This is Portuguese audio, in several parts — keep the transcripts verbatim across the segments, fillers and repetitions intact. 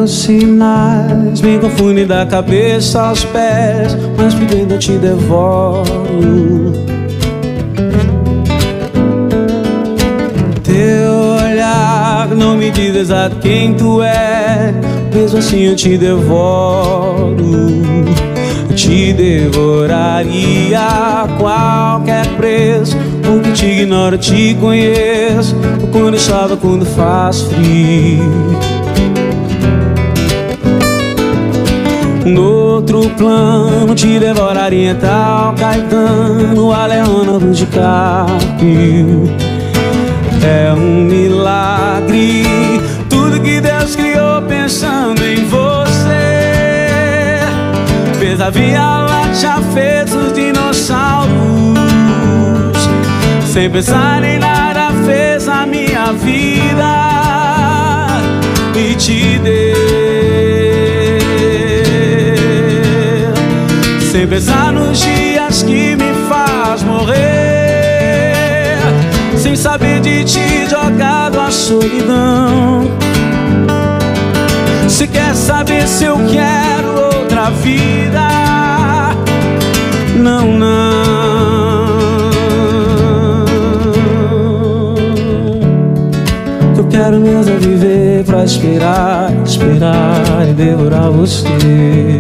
Teus sinais me confundem da cabeça aos pés, mas por dentro eu te devoro. Teu olhar não me diz exato quem tu é, mesmo assim eu te devoro. Eu te devoraria a qualquer preço, porque te ignoro, te conheço, quando chove, quando faz frio. No outro plano te devoraria em tal Caetano, a Leona do DiCaprio. É um milagre tudo que Deus criou pensando em você. Fez a Via Láctea, fez os dinossauros, sem pensar em nada fez a minha vida e te deu. Sem pensar nos dias que me faz morrer, sem saber de ti jogado a solidão. Se quer saber se eu quero outra vida, não, não. O que eu quero mesmo é viver pra esperar, esperar e devorar você.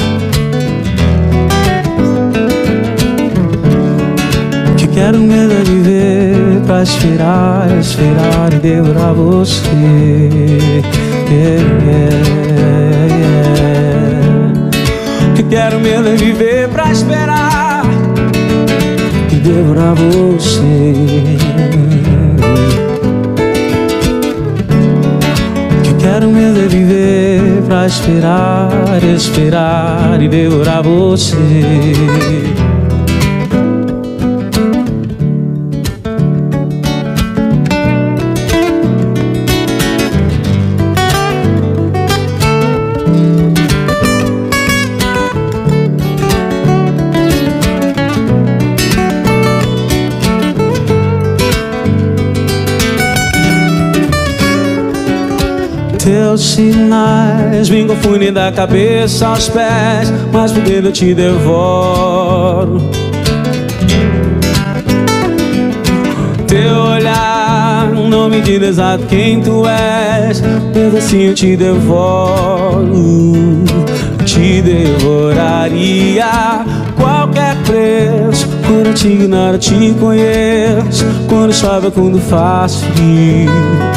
Quero mesmo é viver pra esperar, esperar e devorar você. Yeah, yeah, yeah. Que quero mesmo é viver pra esperar e devorar você. Que quero mesmo é viver pra esperar, esperar e devorar você. Teus sinais me confundem da cabeça aos pés, mas por dentro eu te devoro. Teu olhar não me diz exato quem tu és, mesmo assim eu te devoro. Te devoraria a qualquer preço, quando eu te ignoro, te conheço, quando chove, quando faz frio.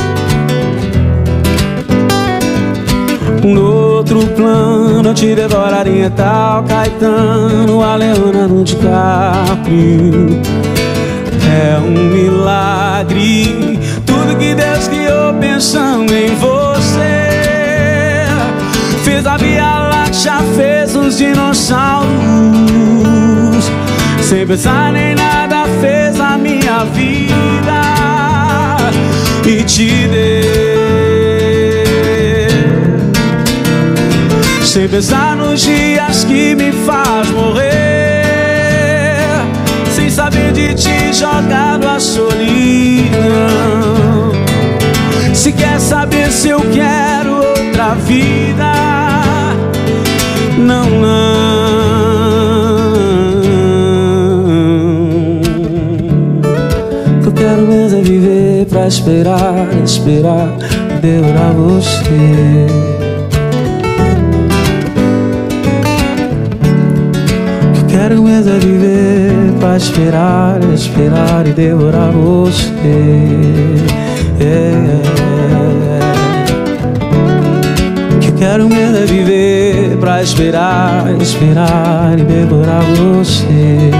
No outro plano eu te devoraria em tal Caetano, a Leona do DiCaprio. É um milagre tudo que Deus criou pensando em você. Fez a Via Láctea, fez os dinossauros, sem pensar nem nada fez a minha vida e te deu. Sem pensar nos dias que me faz morrer, sem saber de ti jogado a solidão. Se quer saber se eu quero outra vida, não, não. O que eu quero mesmo é viver pra esperar, esperar e devorar você. Quero mesmo é viver pra esperar, esperar e devorar você. Yeah. Que quero mesmo é viver pra esperar, esperar e devorar você.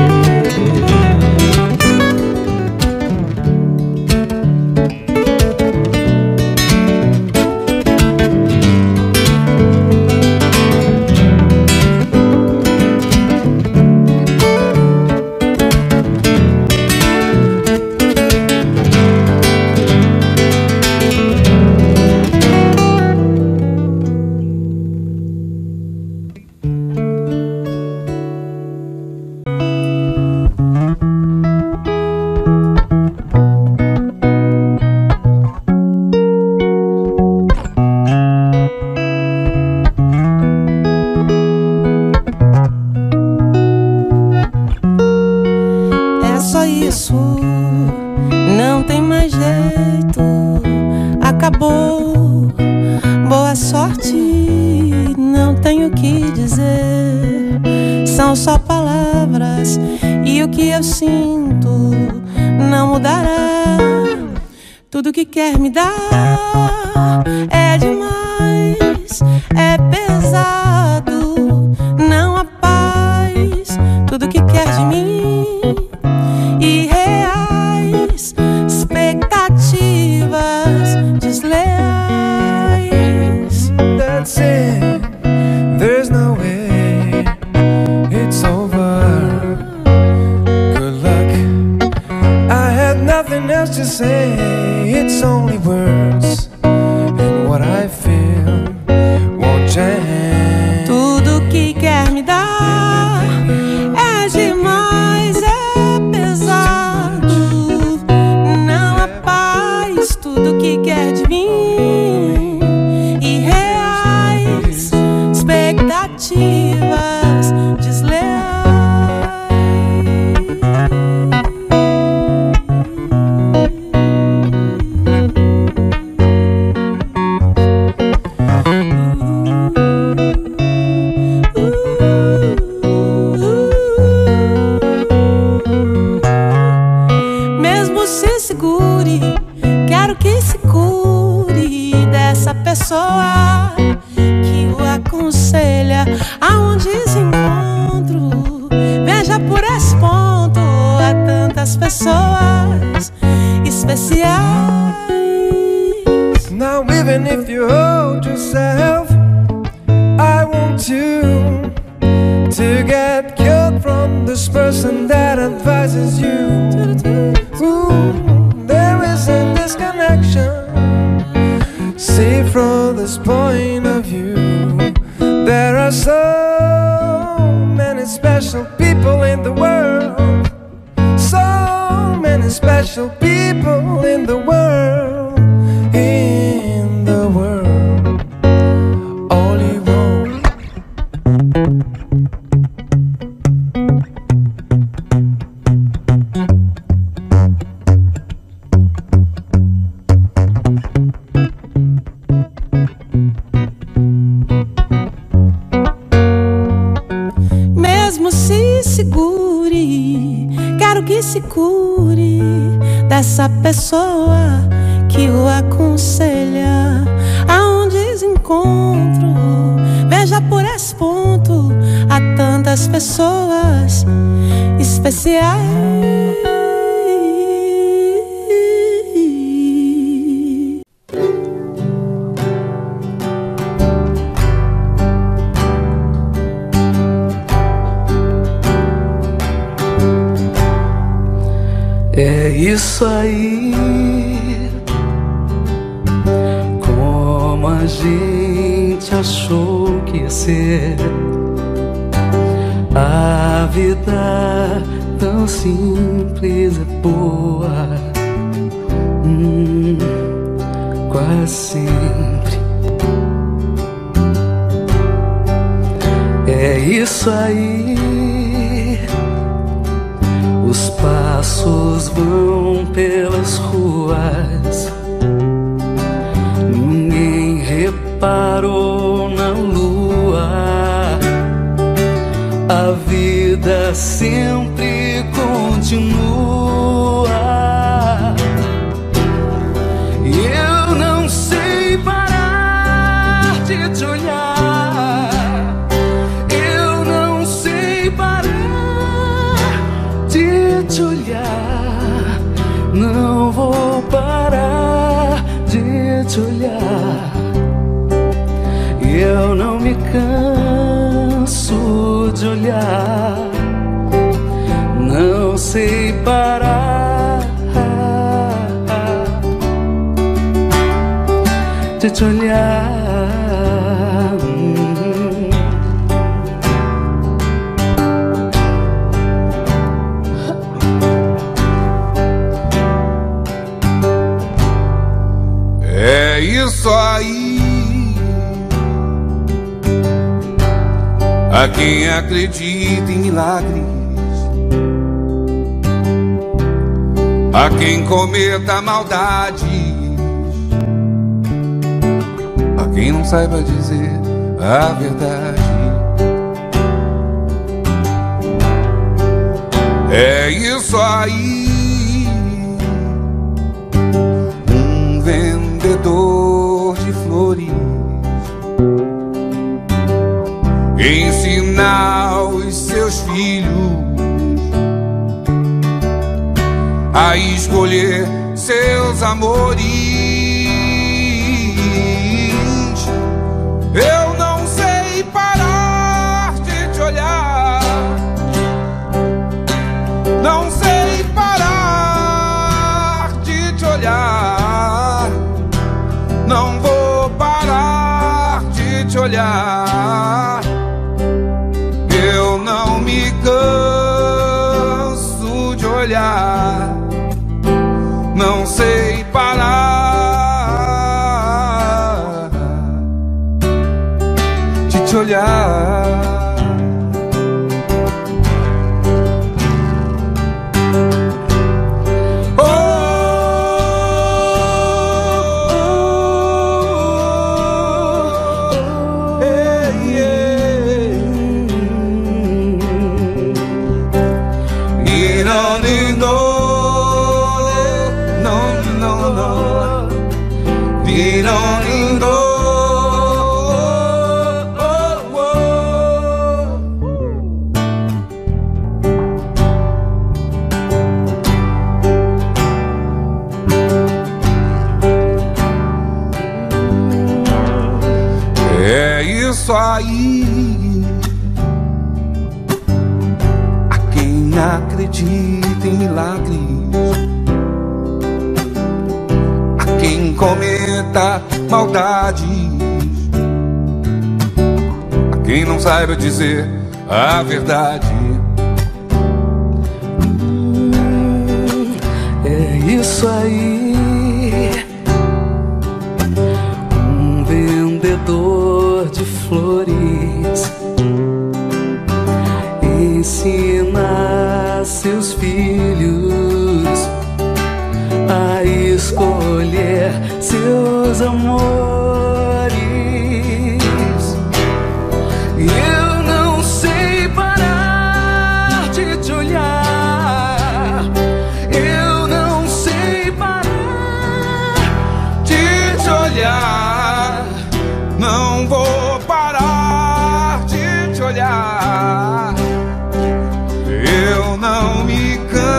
só isso, não tem mais jeito, acabou. Boa sorte, não tenho o que dizer. São só palavras e o que eu sinto não mudará. Tudo que quer me dar é demais, é pesado, não há paz. Tudo que quer de mim, irreais, expectativas desleais. That's it, there's no way, it's over. Good luck, I had nothing else to say. It's only words, and what I feel won't change. Tudo que quer me dar é demais, é pesado, não há paz. Tudo que quer de mim, irreais, expectativas desleais. Mesmo se segure, quero que se cure dessa pessoa que o aconselha aonde se encontro. Veja por esse ponto, há tantas pessoas especiais. Now even if you hold yourself, I want you to get cured from this person that advises you. Ooh, there is a disconnection. See from this point of view, there are so many special people in the world. So many special people in the world. In the world, only one. Mesmo se segure, quero que se cure dessa pessoa que o aconselha aonde se encontro. Veja por esse ponto, há tantas pessoas especiais. É isso aí, como a gente achou que ia ser. A vida tão simples é boa, hum, quase sempre. É isso aí, os passos vão pelas ruas, ninguém reparou na lua. A vida sempre continua. E eu não sei parar de te olhar. Eu não sei parar de te olhar. Não vou parar de te olhar. Eu não me canso de olhar. Não sei parar de te olhar. É isso aí. A quem acredita em milagres, a quem cometa maldade, a quem não saiba dizer a verdade. É isso aí, um vendedor de flores ensina os seus filhos a escolher seus amores. Eu não sei parar de te olhar, não sei parar de te olhar, não vou parar de te olhar. Eu não me canso de olhar, não sei parar de te olhar. Oh, oh, yeah, yeah. You don't need no. You don't need no. É isso aí, a quem acredita em milagres, quem cometa maldades, a quem não saiba dizer a verdade. Hum, é isso aí, um vendedor de flores ensina seus filhos a escolher seus amores. Eu não sei parar de te olhar, eu não sei parar de te olhar, não vou parar de te olhar. Eu não me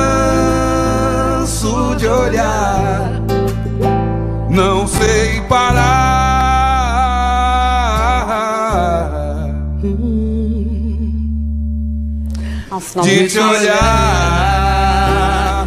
canso de olhar, não sei parar Nossa, de te olhar.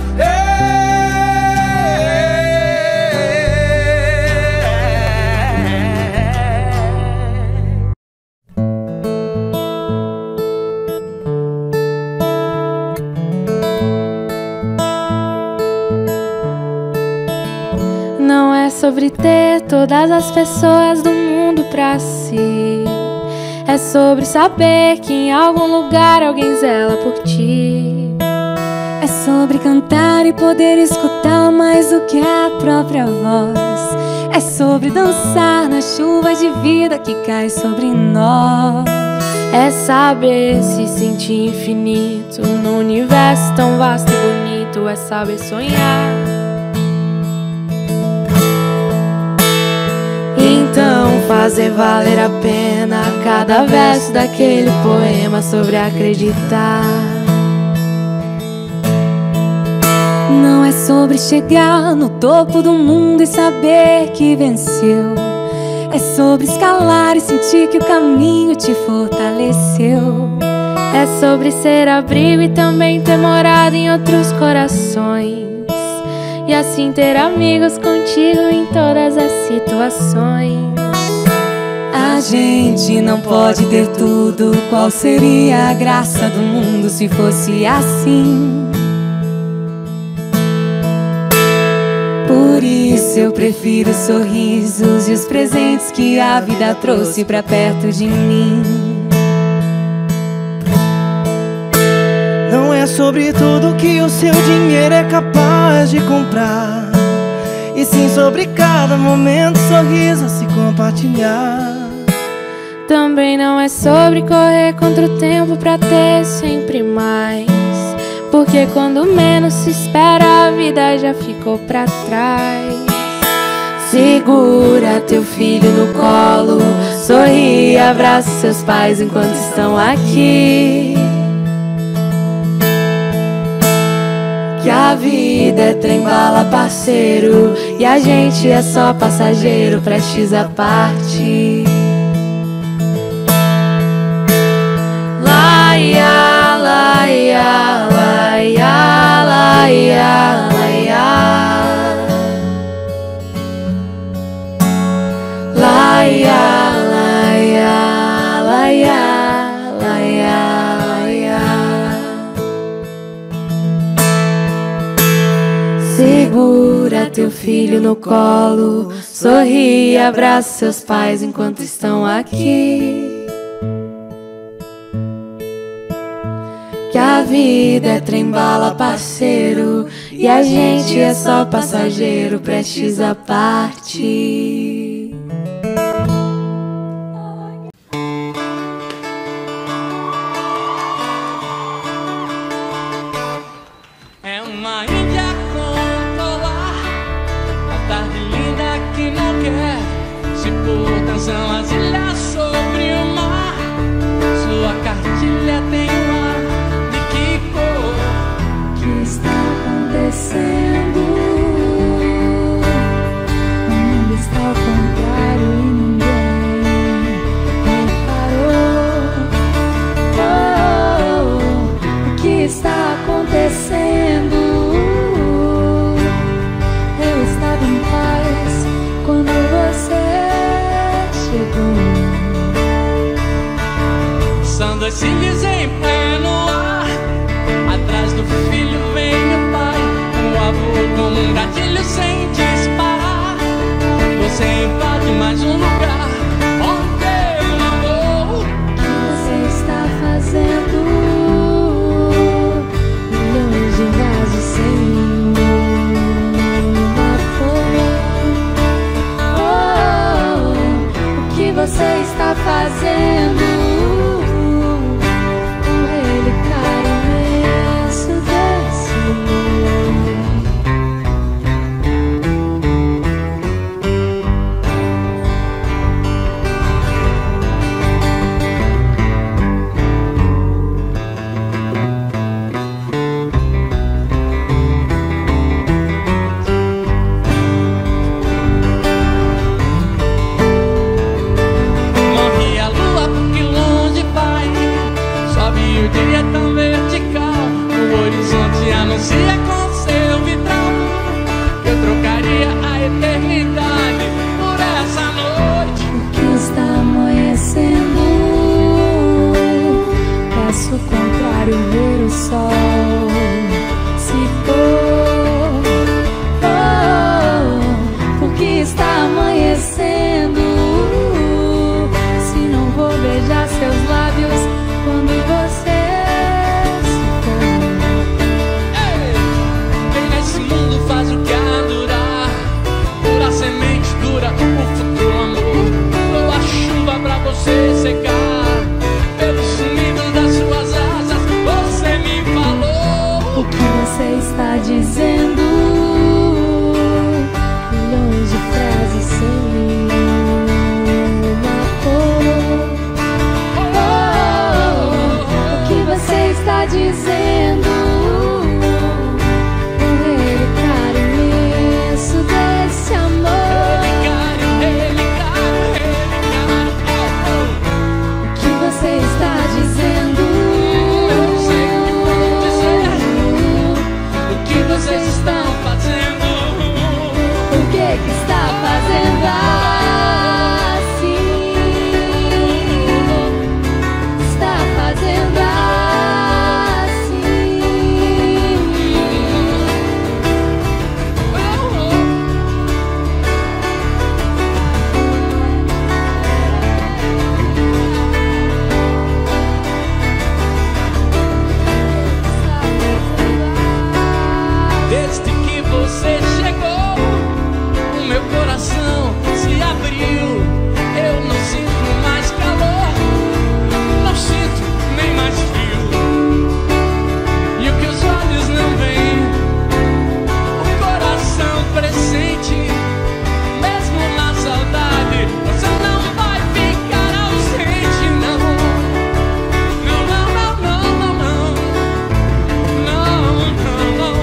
Não é sobre ter todas as pessoas do mundo pra si, é sobre saber que em algum lugar alguém zela por ti. É sobre cantar e poder escutar mais do que a própria voz. É sobre dançar na chuva de vida que cai sobre nós. É saber se sentir infinito num universo tão vasto e bonito. É saber sonhar. Então fazer valer a pena cada verso daquele poema sobre acreditar. Não é sobre chegar no topo do mundo e saber que venceu. É sobre escalar e sentir que o caminho te fortaleceu. É sobre ser abrigo e também ter morado em outros corações, e assim ter amigos contigo em todas as situações. A gente não pode ter tudo. Qual seria a graça do mundo se fosse assim? Por isso eu prefiro os sorrisos e os presentes que a vida trouxe pra perto de mim. Não é é sobre tudo que o seu dinheiro é capaz de comprar, e sim sobre cada momento, sorriso a se compartilhar. Também não é sobre correr contra o tempo pra ter sempre mais, porque quando menos se espera a vida já ficou pra trás. Segura teu filho no colo, sorri e abraça seus pais enquanto estão aqui. Que a vida é trem-bala, parceiro, e a gente é só passageiro, prestes a partir. Laia, laia, laia, laia, laia. Laia, laia, laia, laia, laia. Segura teu filho no colo, sorri e abraça seus pais enquanto estão aqui. Que a vida é trem-bala, parceiro, e a gente é só passageiro, prestes a partir. É uma ilha controlar, a tarde linda que não quer se pôr. São as ilhas sobre o mar, sua cartilha tem um ar de que cor. O que está acontecendo? O mundo está ao contrário e ninguém reparou. Oh, o que está acontecendo? Eu estava em paz quando você chegou. São dois filhos em pé no ar, atrás do filho vem o pai, o avô como um gatilho sem disparar. Você invade mais um lugar onde eu não vou. O que você está fazendo? Milhões de vasos sem uma cor. Oh, o que você está fazendo? Um relicário imenso desse amor. Morre a lua porque longe vai, sobe o dia é tão vertical, o horizonte anuncia com seu vitral. Eu trocaria a eternidade por essa noite. O que está amanhecendo? Peço o contrário, ver o sol se pôr. Oh, porque está amanhecendo? Se não vou beijar seus lábios quando você se for. Ei, quem nesse mundo faz o que há durar, pura semente dura, o futuro amor. Dou a chuva pra você secar, pelo sumido das suas asas, você me falou. O que você está dizendo? Milhões de frases sem uma cor. Oh, o que você está dizendo? Um relicário imenso desse amor. Relicário, relicário, relicário. O que você está dizendo? Eu não sei o que vou dizer. O que você está Desde que você chegou, o meu coração se abriu. Eu não sinto mais calor, não sinto nem mais frio. E o que os olhos não veem, o coração pressente. Mesmo na saudade, você não vai ficar ausente, não. Não, não, não, não, não, não. Não, não, não.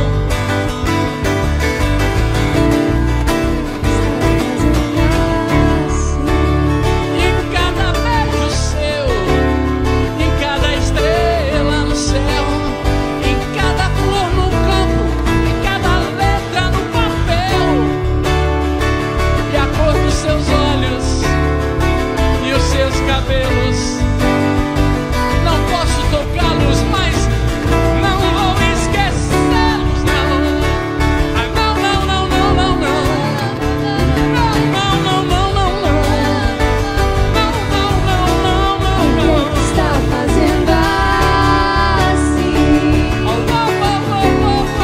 Em cada beijo seu, em cada estrela no céu, em cada flor no campo, em cada letra no papel, e a cor dos seus olhos e os seus cabelos. Não posso tocá-los, mas não vou esquecê-los, não. Ah, não, não, não, não, não, não. Não, não, não, não, não, não. Não, não, não, não, não, O não. que está fazendo assim? Oh, oh, oh, oh, oh, oh,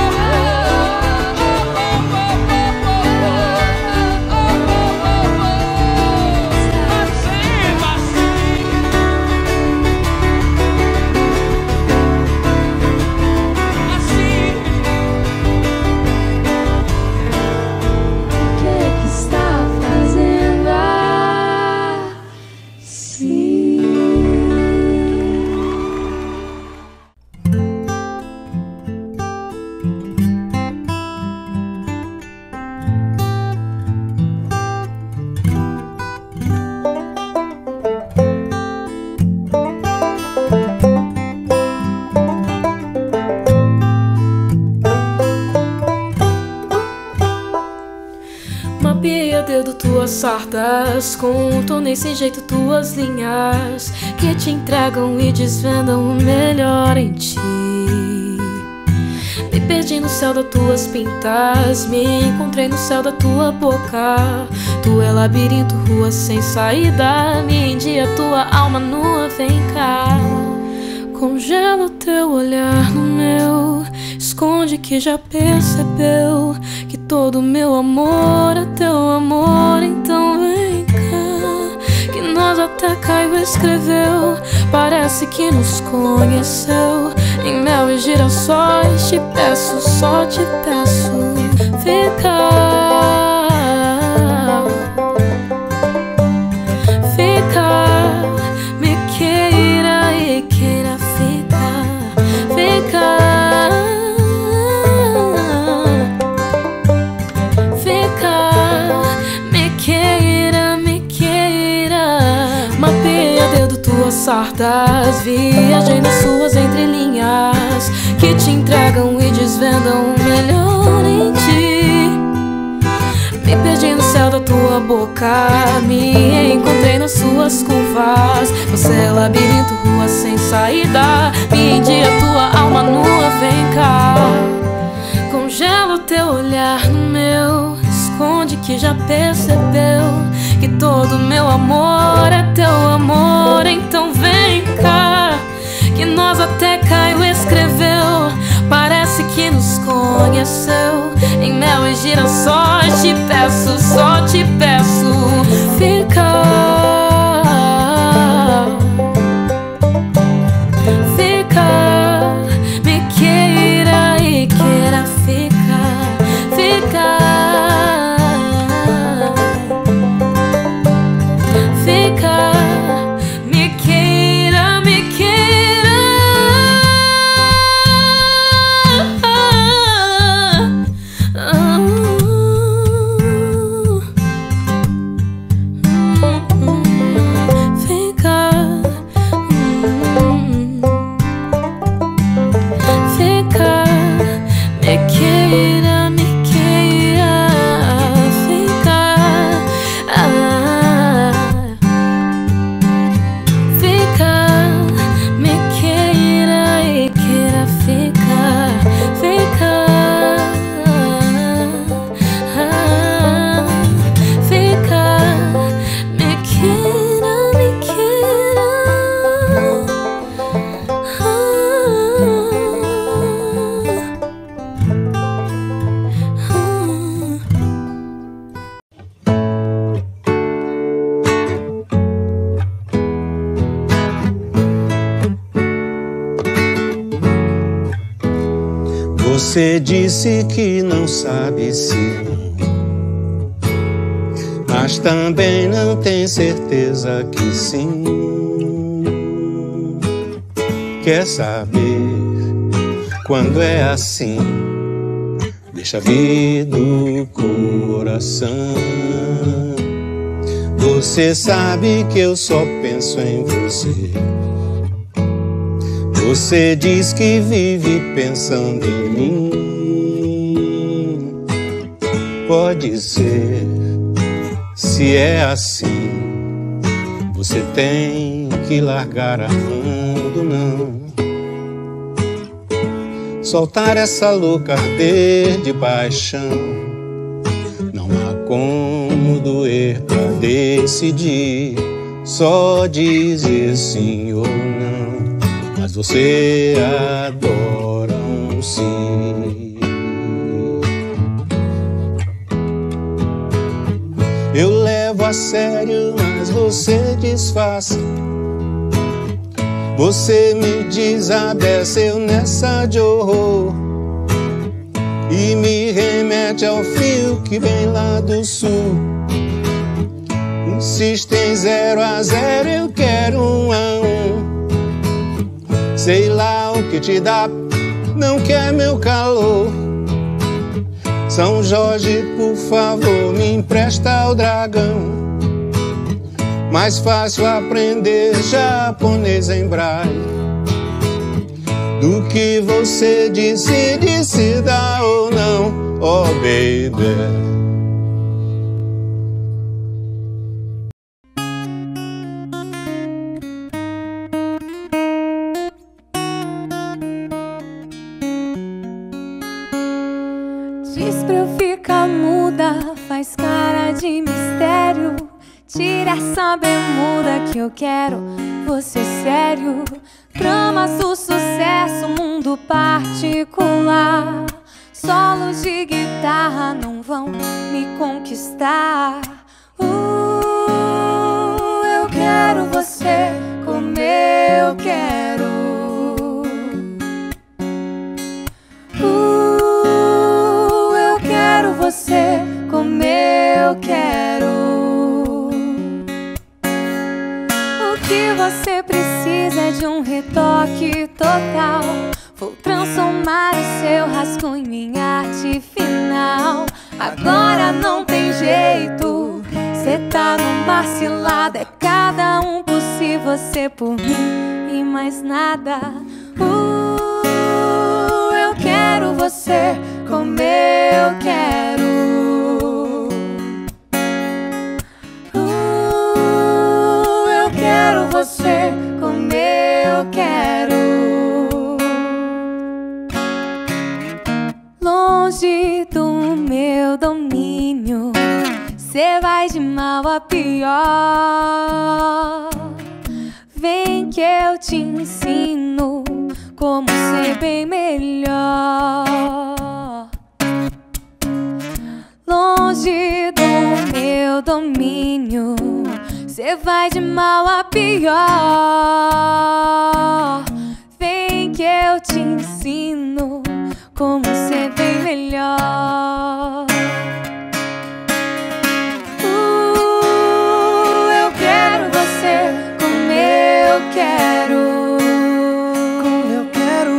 O que que está fazendo Mapeia dedo tuas sardas, contornei sem jeito tuas linhas que te entregam e desvendam o melhor em ti. Me perdi no céu das tuas pintas, me encontrei no céu da tua boca. Tu é labirinto, rua sem saída, me endia tua alma nua, vem cá. Congela o teu olhar no meu, esconde que já percebeu que todo meu amor é teu amor, então vem cá. Que nós até Caio escreveu, parece que nos conheceu. Em mel e girassóis te peço, só te peço, fica. Fica, me queira e queira ficar, fica. Sardas, viajei nas suas entrelinhas que te entregam e desvendam o melhor em ti. Me perdi no céu da tua boca, me encontrei nas suas curvas. Você é labirinto, rua sem saída, me endia tua alma nua, vem cá. Congela o teu olhar no meu, esconde que já percebeu que todo meu amor é teu amor, então vem cá. Que nós até Caio escreveu, parece que nos conheceu. Em mel e girassóis te peço, só te peço, fica. Fica, me queira e queira ficar, fica. Fica, me queira, me queira. Ah, ah, ah. Você disse que não sabe se, mas também não tem certeza que sim. Quer saber quando é assim? Deixa vir do coração. Você sabe que eu só penso em você. Você diz que vive pensando em mim. Pode ser, se é assim, você tem que largar amando, não. Soltar essa louca arder de paixão. Não há como doer pra decidir, só dizer sim ou não. Mas você adora um sim. Eu levo a sério, mas você disfarça. Você me desabeceu nessa de horror e me remete ao fio que vem lá do sul. Insiste em zero a zero, eu quero um a um. Sei lá o que te dá, não quer meu calor. São Jorge, por favor, me empresta o dragão. Mais fácil aprender japonês em braille do que você decide se dá ou não, oh baby. Diz pra eu ficar muda, faz cara de mistério. Tira essa bermuda que eu quero você sério. Tramas do sucesso, mundo particular. Solos de guitarra não vão me conquistar. Uh, eu quero você como eu quero. Uh, eu quero você como eu quero. O que você precisa é de um retoque total. Vou transformar o seu rascunho em arte final. Agora não tem jeito, cê tá numa cilada. É cada um por si, você por mim e mais nada. Uh, eu quero você como eu quero. Quero você como eu quero. Longe do meu domínio, cê vai de mal a pior. Vem que eu te ensino como ser bem melhor. Longe do meu domínio, cê vai de mal a pior. Vem que eu te ensino como ser bem melhor. Uh, eu quero você como eu quero. Como eu quero.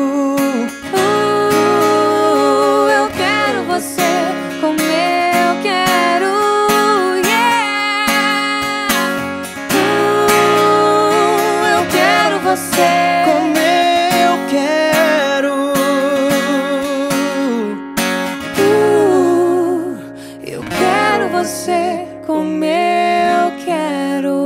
Uh, eu quero você como eu quero. Você como eu quero. Uh, eu quero você como eu quero.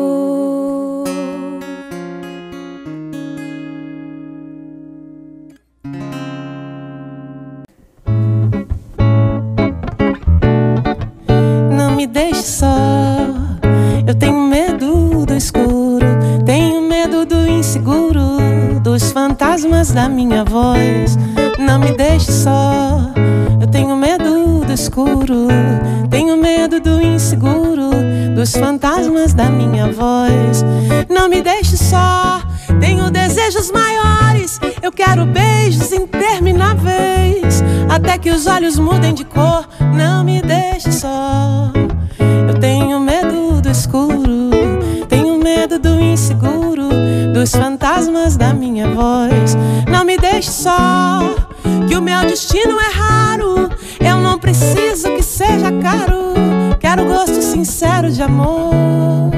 Não me deixe só, eu tenho medo do escuro. Tenho medo do inseguro, dos fantasmas da minha voz. Não me deixe só, eu tenho medo do escuro. Tenho medo do inseguro, dos fantasmas da minha voz. Não me deixe só, tenho desejos maiores. Eu quero beijos intermináveis, até que os olhos mudem de cor. Não me deixe só. Eu tenho medo do escuro, tenho medo do inseguro, dos fantasmas da minha voz. Não me deixe só, que o meu destino é raro. Eu não preciso que seja caro, quero gosto sincero de amor.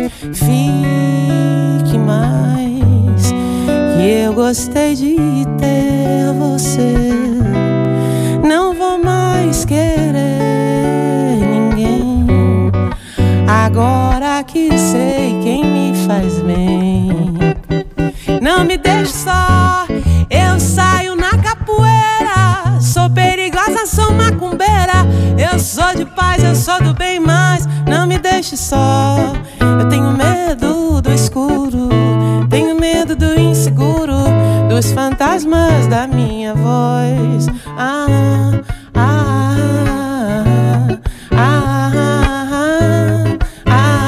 Fique mais, que eu gostei de ter você. Não vou mais querer ninguém, agora que sei quem me faz bem. Não me deixe só, eu saio na capoeira. Sou perigosa, sou macumbeira. Eu sou de paz, eu sou do bem, mas não me deixe só. Eu tenho medo do escuro, tenho medo do inseguro, dos fantasmas da minha voz. Ah, ah, ah, ah, ah,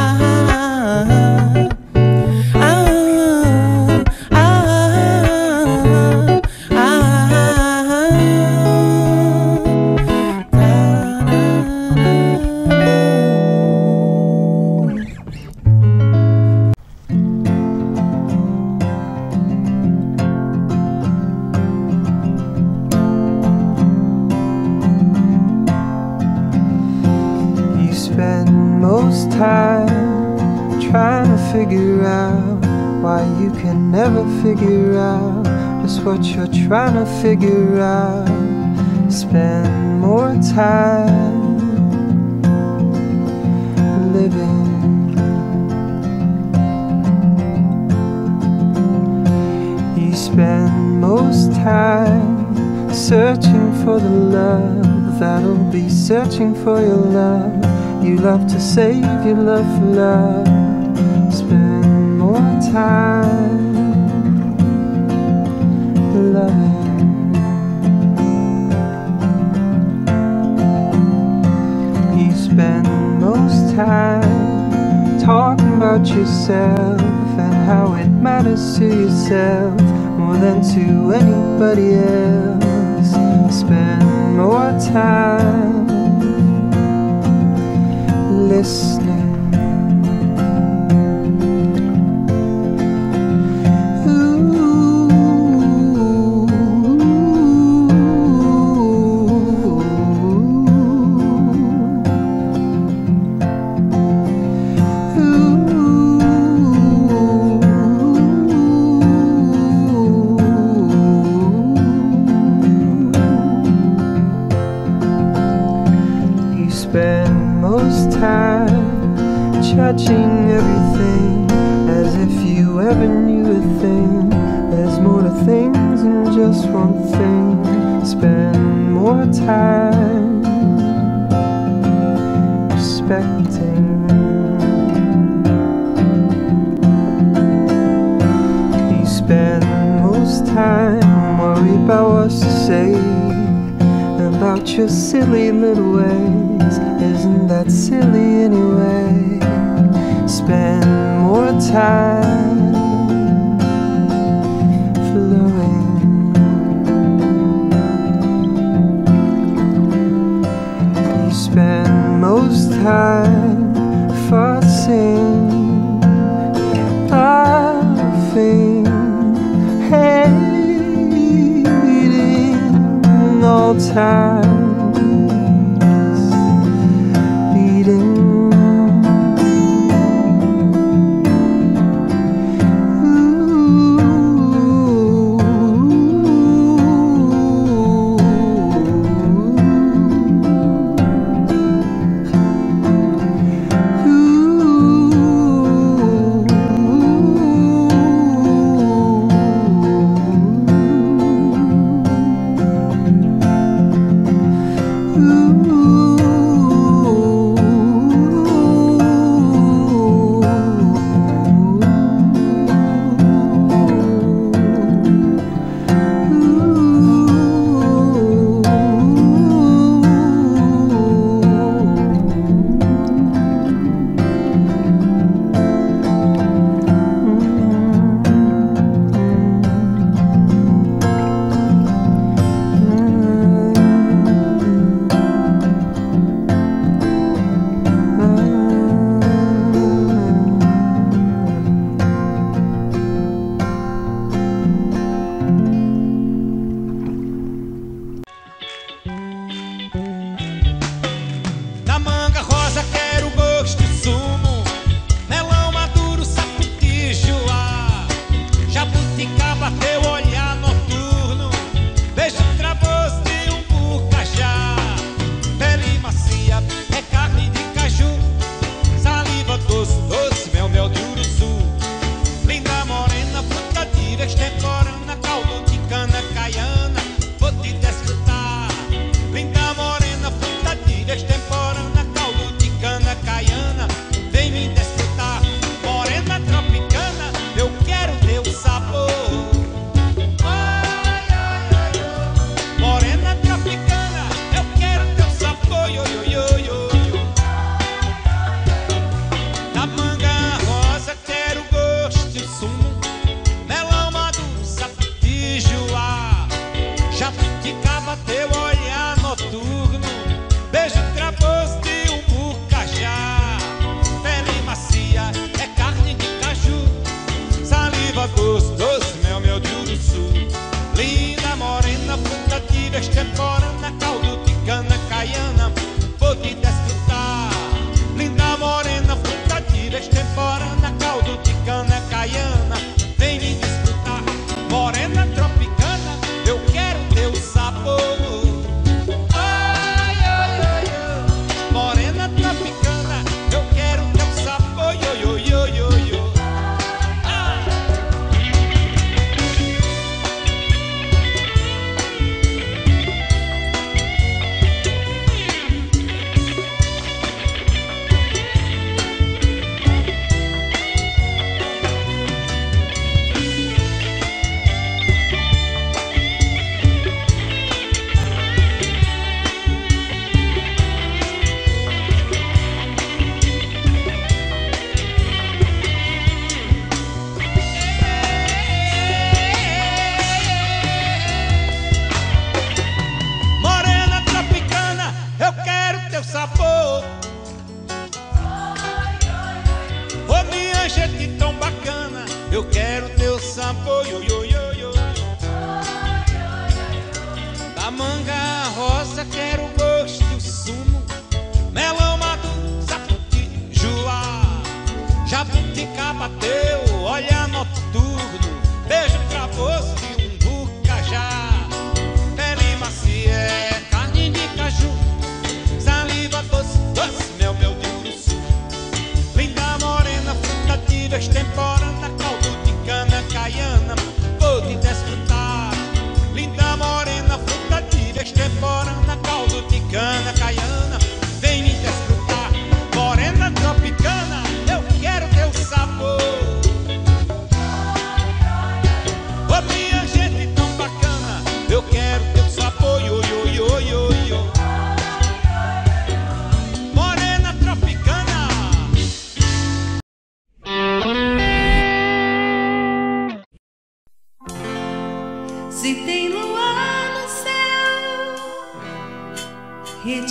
ah, most time trying to figure out why you can never figure out just what you're trying to figure out. Spend more time living. You spend most time searching for the love that'll be searching for your love. You love to save your love for love. Spend more time loving. You spend most time talking about yourself and how it matters to yourself more than to anybody else. Spend more time listening. Judging everything as if you ever knew a thing. There's more to things than just one thing. Spend more time respecting. You spend most time worried about what to say about your silly little ways. Isn't that silly anyway? Spend more time flowing. You spend most time fussing, laughing, hating all time.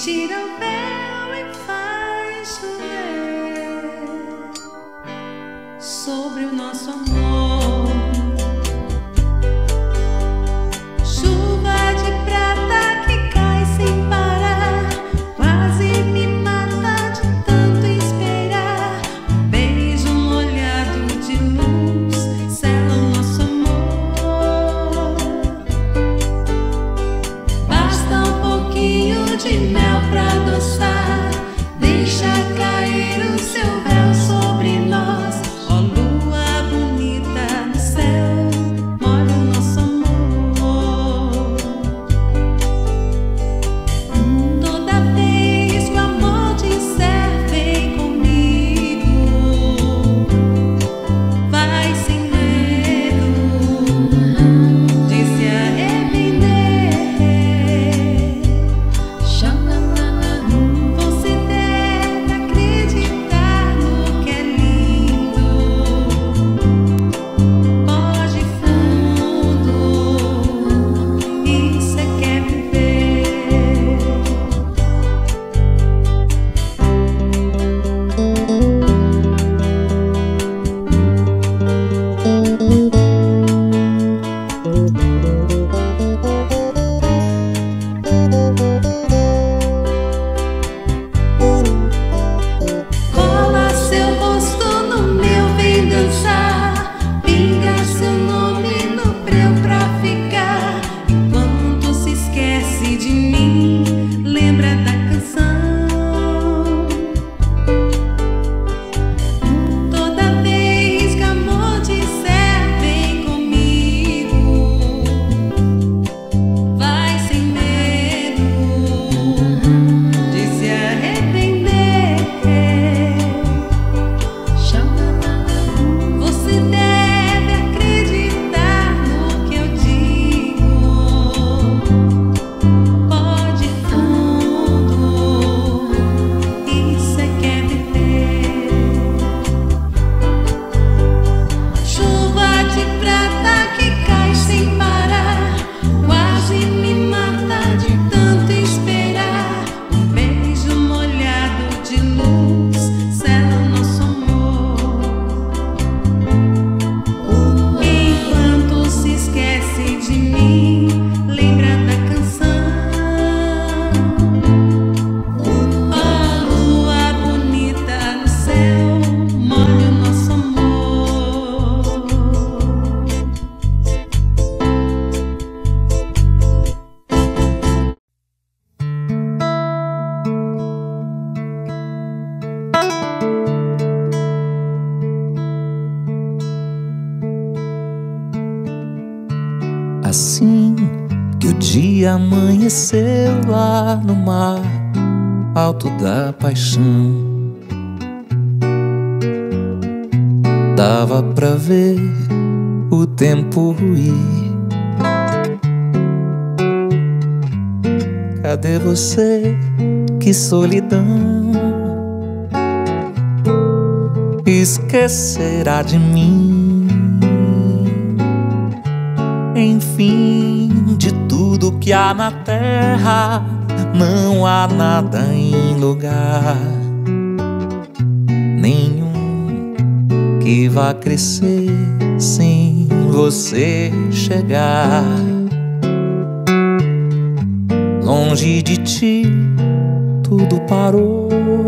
tira o véu e faz chover sobre o nosso amor. Chuva de prata que cai sem parar, quase me mata de tanto esperar. Um beijo molhado de luz sela o nosso amor. Basta um pouquinho de mel pra adoçar, deixa cair o seu véu sobre nós. Ó lua bonita no céu, molha o nosso amor. Toda vez que o amor disser vem comigo, vai sem medo de se arrepender. Você deve acreditar no que é lindo. Pode fundo, isso é que é viver. Cola seu rosto no meu, vem dançar. Pinga seu nome no breu pra ficar. Enquanto se esquece de mim, lembra da canção. Toda vez que amor disser vem comigo, vai sem medo de se arrepender. Você deve acreditar no que eu digo. Pode fundo, isso é que é viver. Chuva de prata que cai sem parar, quase me mata de tanto esperar. Um beijo molhado de luz sela o nosso amor. Enquanto se esquece de mim, lembra da canção. Ó lua bonita no céu, molha o nosso amor. Assim que o dia amanheceu lá no mar alto da paixão, dava pra ver o tempo ir. Cadê você? Que solidão, esquecerá de mim. Enfim, de tudo que há na terra, não há nada em lugar nenhum que vá crescer sem você chegar. Longe de ti, tudo parou.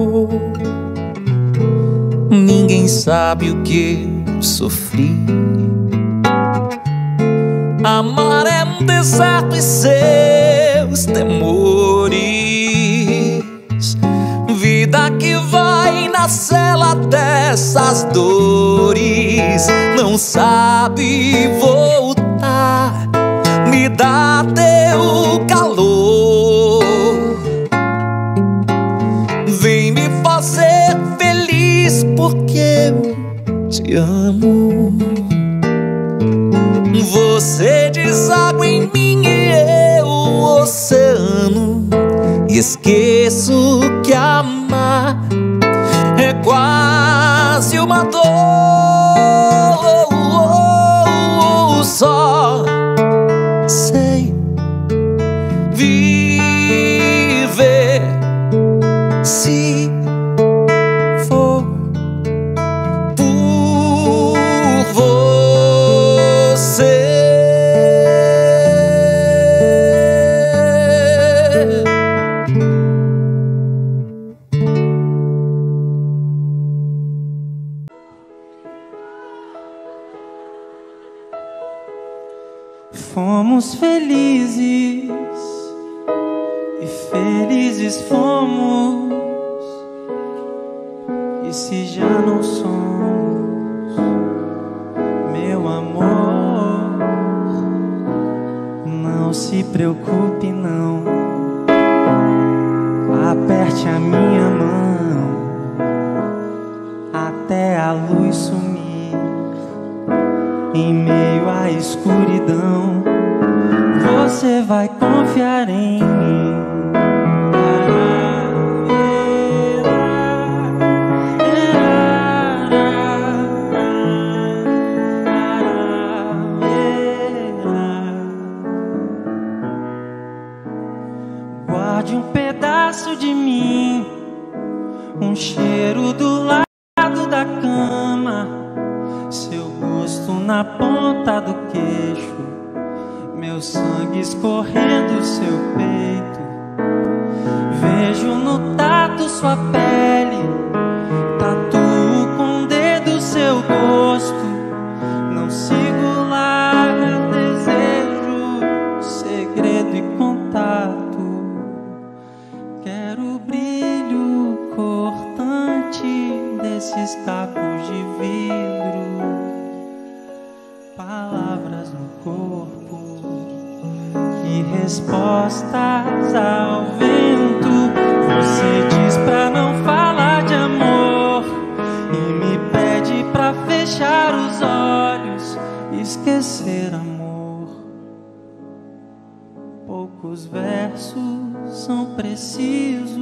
Ninguém sabe o que eu sofri. Amar é um deserto e seus temores. Vida que vai na cela dessas dores. Não sabe voltar, me dá teu calor. Vem me fazer feliz porque eu te amo. Você deságua em mim e eu o oceano. E esqueço que amar é quase uma dor. Só sei viver fomos felizes e felizes fomos. E se já não somos, meu amor, não se preocupe não, aperte a minha mão até a luz sumir. Em meio à escuridão, você vai confiar em mim. Guarde um pedaço de mim, um cheiro do lado da cama, seu gosto na ponta do queixo, meu sangue escorrendo seu peito. Vejo no tato sua pele, tatuo com o dedo seu gosto. Não sigo lá meu desejo, segredo e contato. Quero o brilho cortante desses cacos de vidro, palavras no corpo e respostas ao vento. Você diz pra não falar de amor e me pede pra fechar os olhos e esquecer amor. Poucos versos são precisos.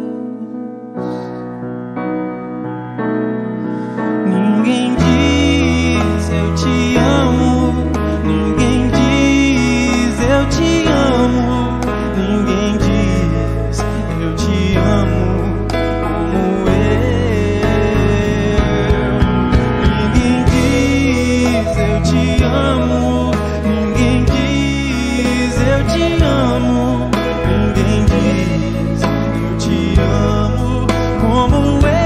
Ninguém diz eu te amo, ninguém diz eu te amo, ninguém diz eu te amo como eu. Ninguém diz eu te amo, ninguém diz eu te amo, ninguém diz eu te amo como eu.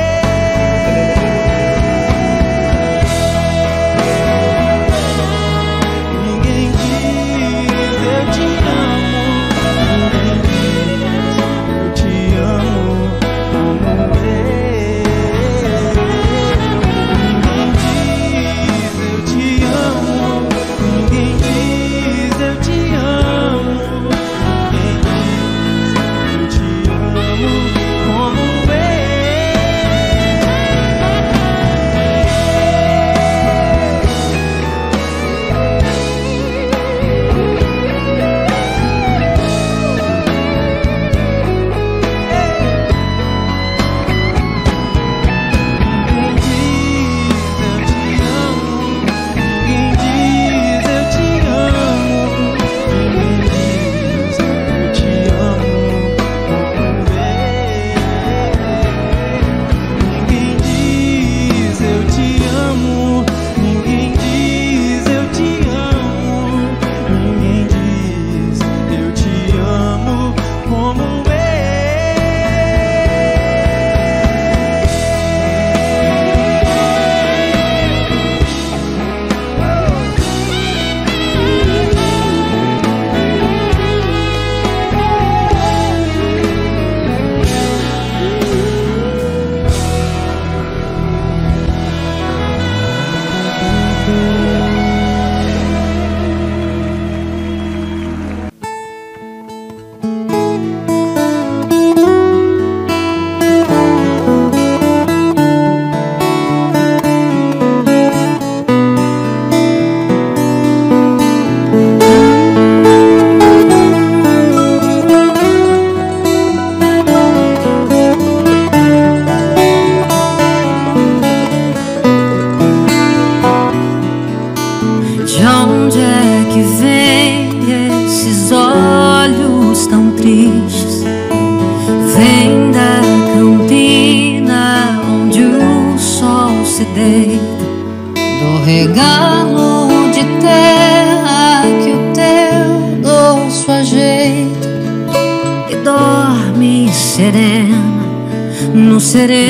No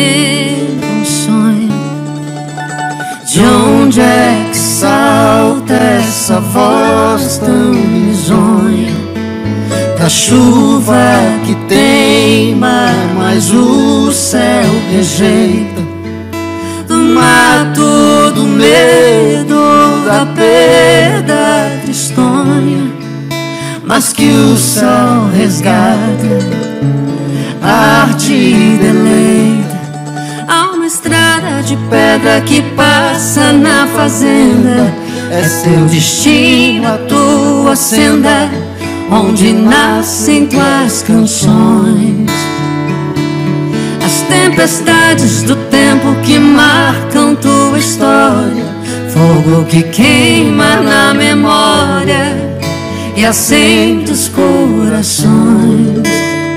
sereno sonho, de onde é que salta essa voz voz tão risonha, da chuva que teima, mas o céu rejeita, do mato, do medo, da perda tristonha, mas que o sol resgata, arte e deleita. Há uma estrada de pedra que passa na fazenda, é seu destino, a tua senda, onde nascem tuas canções. As tempestades do tempo que marcam tua história, fogo que queima na memória e acende os corações.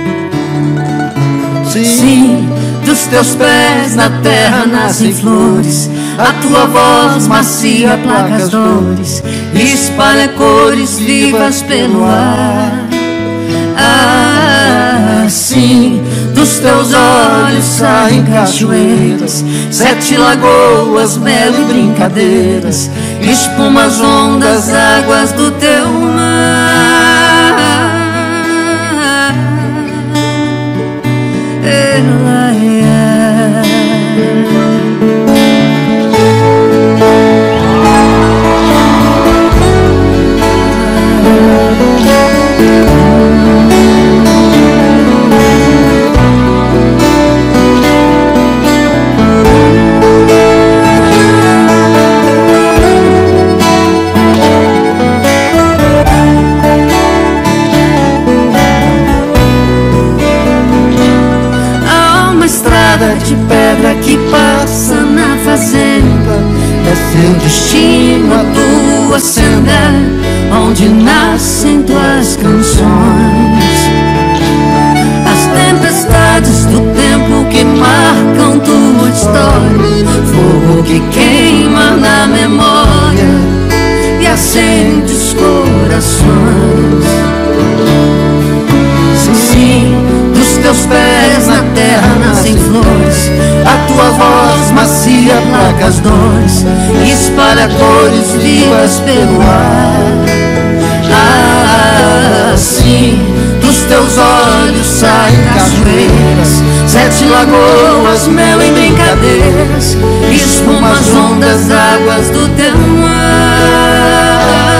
Sim, dos teus pés na terra nascem flores, a tua voz macia placa as dores, espalha cores vivas pelo ar. Assim, dos teus olhos saem cachoeiras, sete lagoas, mel e brincadeiras, espumas, ondas, águas do teu mar. Ela é. De pedra que passa na fazenda, é seu destino, a tua senda, onde nascem tuas canções. As tempestades do tempo que marcam tua história, fogo que queima na memória e acende os corações. Sim, sim, dos teus pés na terra nascem flores, a tua voz macia placa as dores, espalha cores vivas pelo ar. Assim, dos teus olhos saem cachoeiras, sete lagoas, mel em brincadeiras, espumas, ondas, águas do teu mar.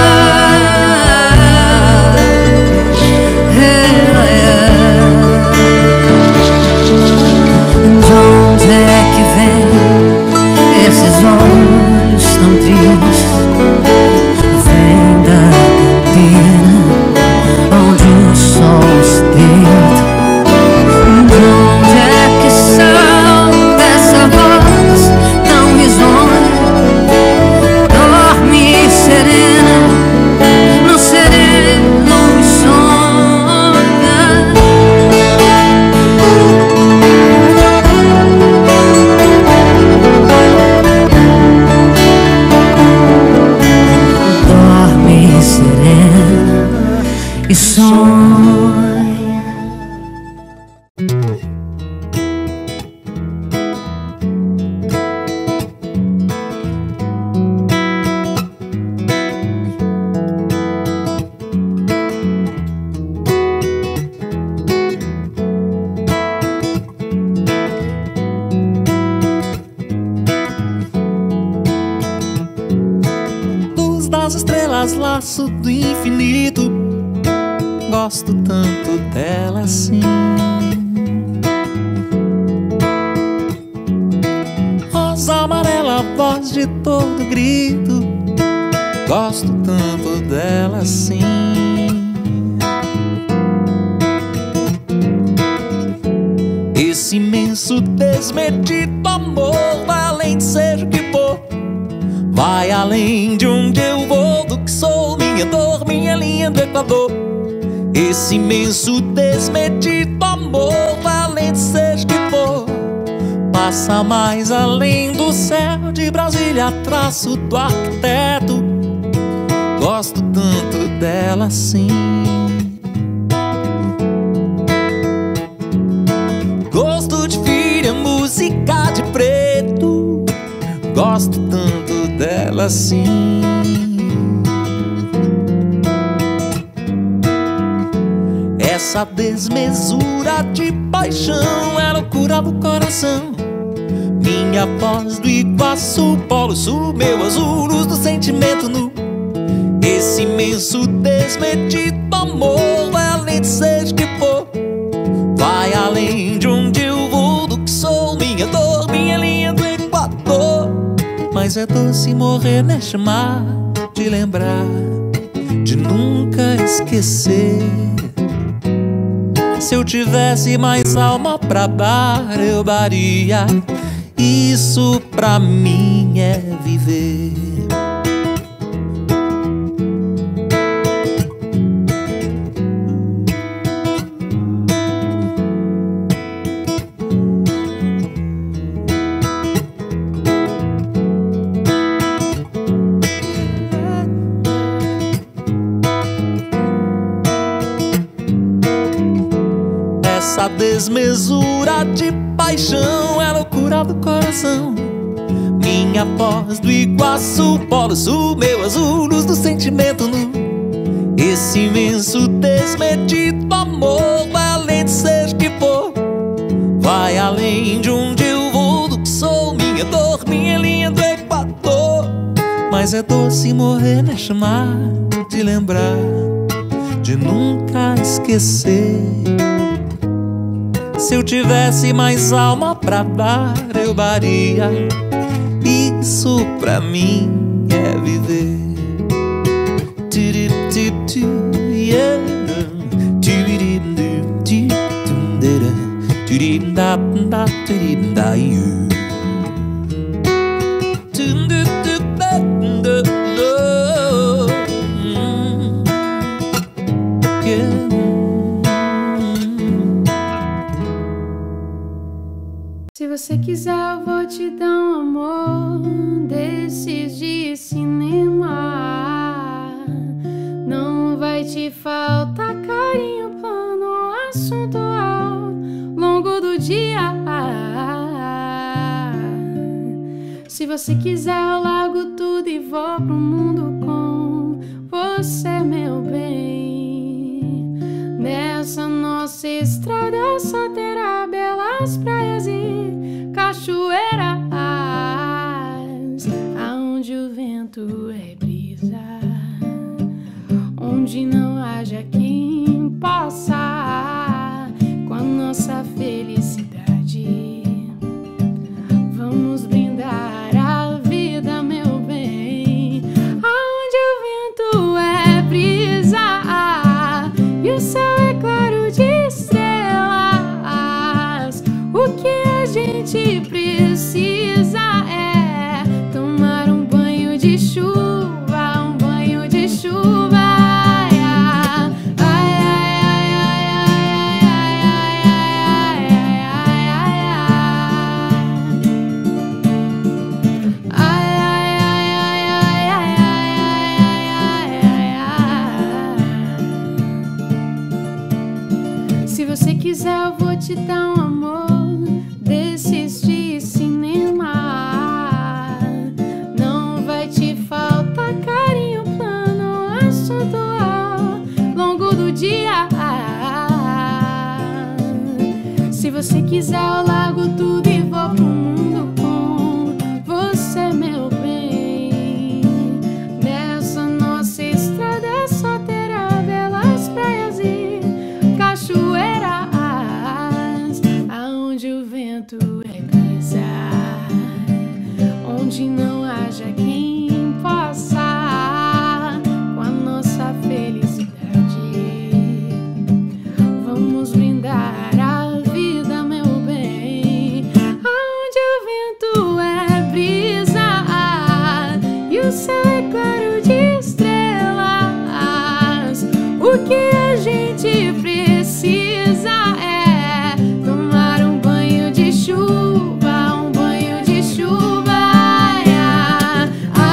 Esses olhos tão tristes vêm da campina, onde o sol se deita. De onde é que são essa voz tão risonha? Dorme serena, no sereno e sonha. E sonha. Luz das estrelas, laço do infinito, gosto tanto dela assim. Rosa amarela, voz de todo grito, gosto tanto dela assim. Esse imenso desmedido amor vai além de seja o que for, vai além de onde eu vou, do que sou, minha dor, minha linha do Equador. Esse imenso desmedido amor vai além de seja o que for, passa mais além do céu de Brasília, traço do arquiteto, gosto tanto dela assim. Gosto de filha, música de preto, gosto tanto dela assim. Essa desmesura de paixão é loucura do coração. Minha voz do Iguaçu, Polo Sul, meu azul, luz do sentimento nu. Esse imenso desmedido amor vai além de seja que for, vai além de onde eu vou, do que sou, minha dor, minha linha do Equador. Mas é doce morrer neste mar, de lembrar, de nunca esquecer. Se eu tivesse mais alma pra dar, eu daria. Isso pra mim é viver. Essa desmesura de paixão é loucura do coração. Minha voz do Iguaçu, Polo Sul, meu azul, luz do sentimento nu. Esse imenso desmedido amor vai além de seja que for, vai além de onde eu vou, do que sou, minha dor, minha linha do Equador. Mas é doce morrer neste mar, de lembrar, de nunca esquecer. Se eu tivesse mais alma pra dar, eu daria. Isso pra mim é viver. Se você quiser, eu vou te dar um amor desses de cinema. Não vai te faltar carinho, plano, assunto ao longo do dia. Se você quiser, eu largo tudo e vou pro mundo com você, meu bem. Nessa nossa estrada só terá belas praias e cachoeiras, aonde o vento é brisa, onde não haja quem possa com a nossa felicidade. Vamos brindar a vida, meu bem, aonde o vento é brisa e o céu é claro de estrelas. O que a gente precisa é tomar um banho de chuva, um banho de chuva. Ai, ai, ai, ai, ai, ai, ai, ai. Se você quiser, eu vou te dar um amor desses de cinema. Não vai te faltar carinho, plano, assunto ao longo do dia. Se você quiser, eu largo tudo e vou pro mundo com você, meu bem. Nessa nossa estrada só terá belas praias e cachoeiras, aonde o vento é brisa, onde não haja quem possa com a nossa felicidade. Vamos brindar a vida, meu bem, aonde o vento é brisa e o céu é claro de estrelas. O que a gente precisa é tomar um banho de chuva, um banho de chuva. Ai, ai,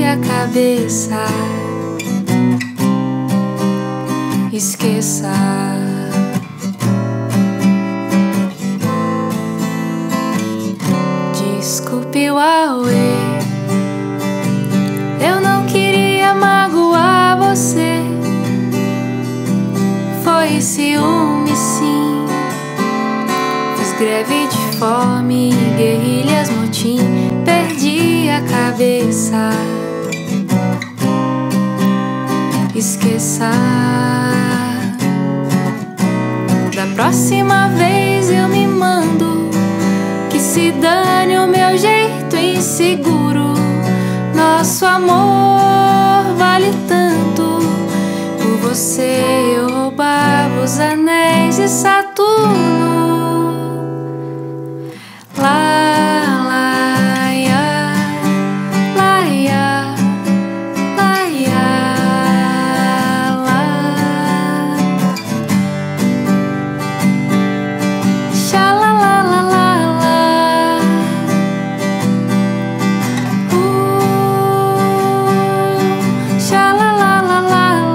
a cabeça. Esqueça. Desculpe o auê, eu não queria magoar você. Foi ciúme, sim. Fiz greve de fome, guerrilhas, motim. Perdi a cabeça. Esqueça. Da próxima vez eu me mando. Que se dane o meu jeito inseguro. Nosso amor vale tanto. Por você eu roubava os anéis de Saturno. Lá, lá, ia, lá, ia, lá, ia, lá. Xa, lá, lá, lá, lá, lá. Uh, xa, lá, lá, lá, lá,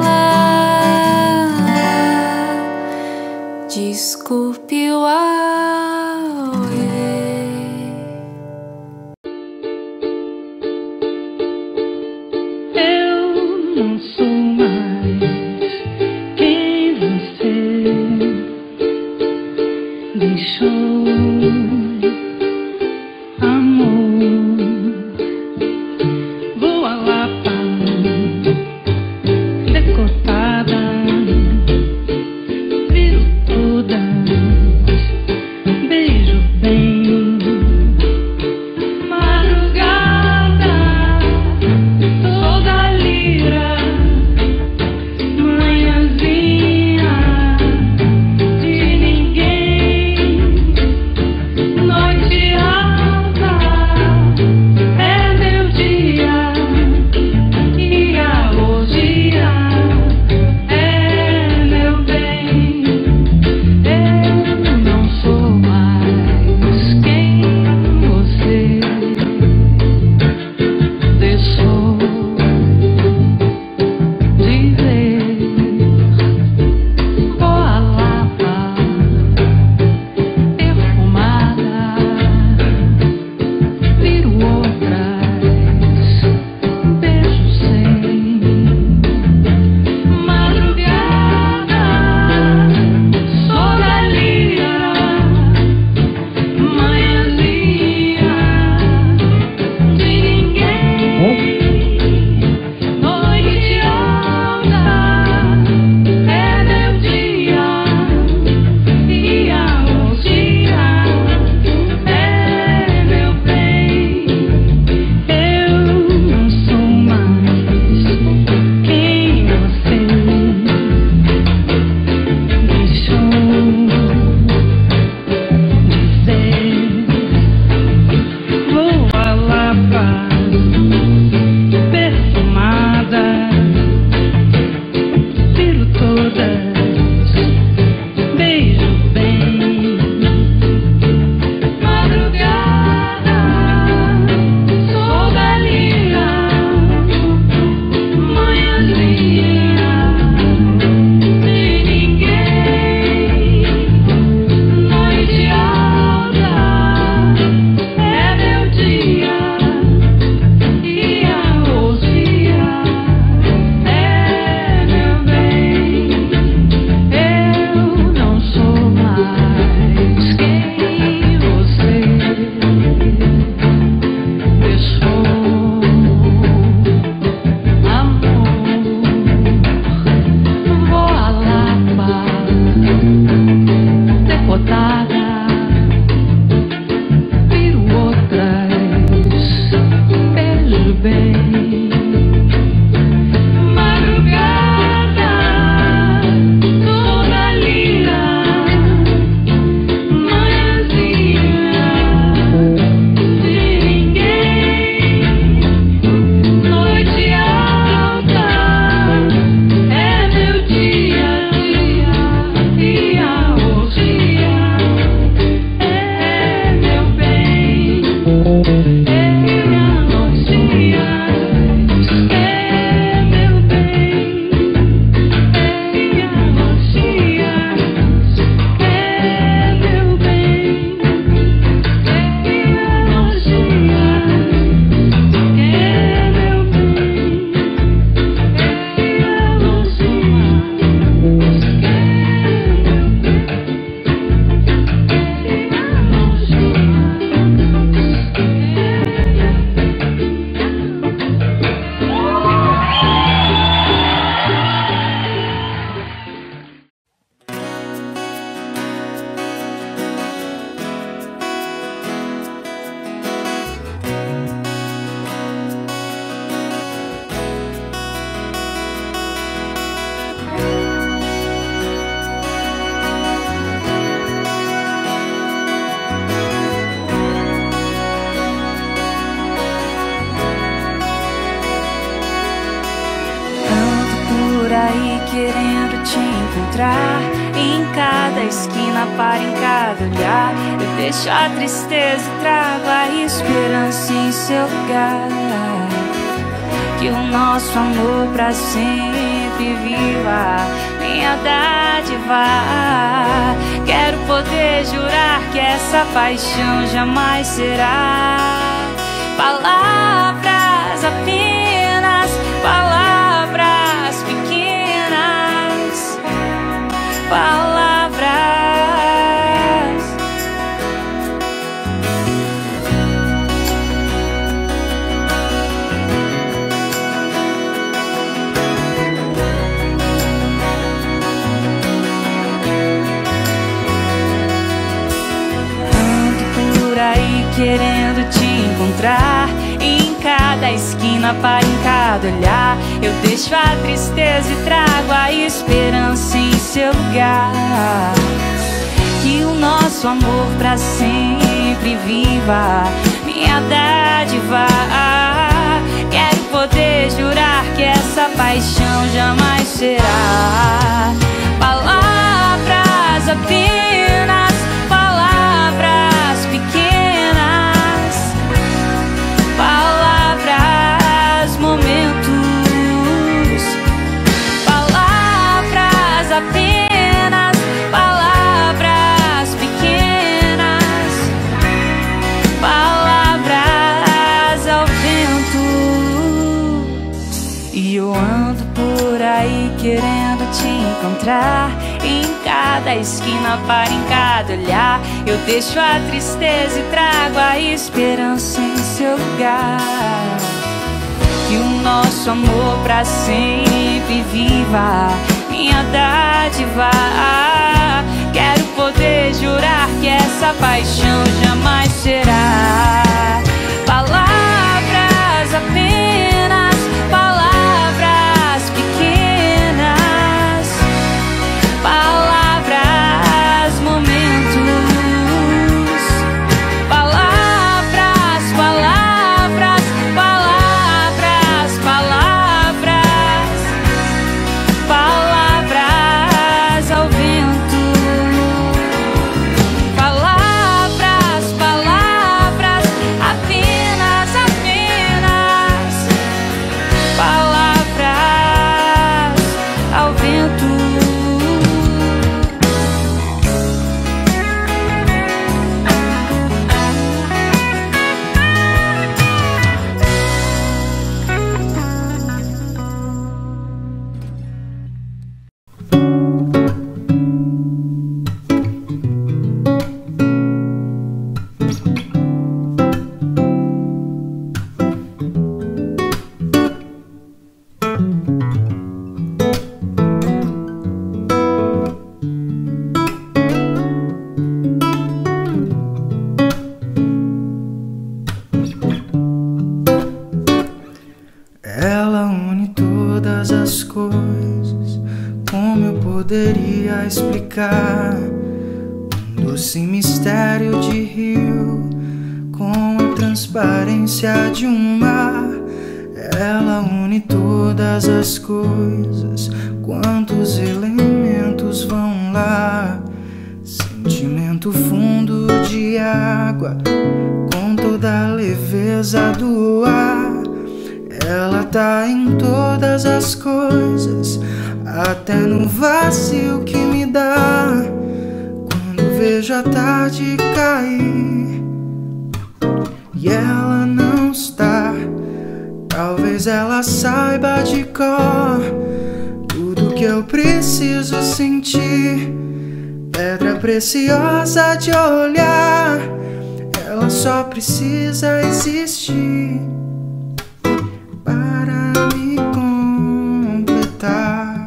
lá. Desculpe o auê. Não sou mais quem você deixou, amor. Vou a Lapa, decotada, viro todas, beijo bem. Madrugada, toda lira. encontrar. Em cada esquina, para em cada olhar, eu deixo a tristeza e trago a esperança em seu lugar. Que o nosso amor pra sempre viva, minha dádiva. Quero poder jurar que essa paixão jamais será palavras apenas, palavras pequenas, palavras. Ando por aí querendo te encontrar. Em cada esquina, para em cada olhar, eu deixo a tristeza e trago a esperança em seu lugar. Que o nosso amor pra sempre viva, minha dádiva. Quero poder jurar que essa paixão jamais será palavras apenas, palavras pequenas, palavras, momentos, palavras apenas, palavras pequenas, palavras ao vento. E eu ando por aí querendo te encontrar. Em cada esquina, para em cada olhar, eu deixo a tristeza e trago a esperança em seu lugar. Que o nosso amor pra sempre viva, minha dádiva. Quero poder jurar que essa paixão jamais será palavras apenas, palavras pequenas, palavras, momentos, palavras, palavras, palavras, palavras, palavras ao vento, palavras, palavras, apenas, apenas, palavras ao vento. Ela une todas as coisas. Como eu poderia explicar um doce mistério de rio com a transparência de um mar? Ela une todas as coisas. Quantos elementos vão lá? Sentimento fundo de água com toda a leveza do ar. Ela tá em todas as coisas, até no vazio que me dá quando vejo a tarde cair e ela não está. Talvez ela saiba de cor tudo que eu preciso sentir. Pedra preciosa de olhar, ela só precisa existir para me completar.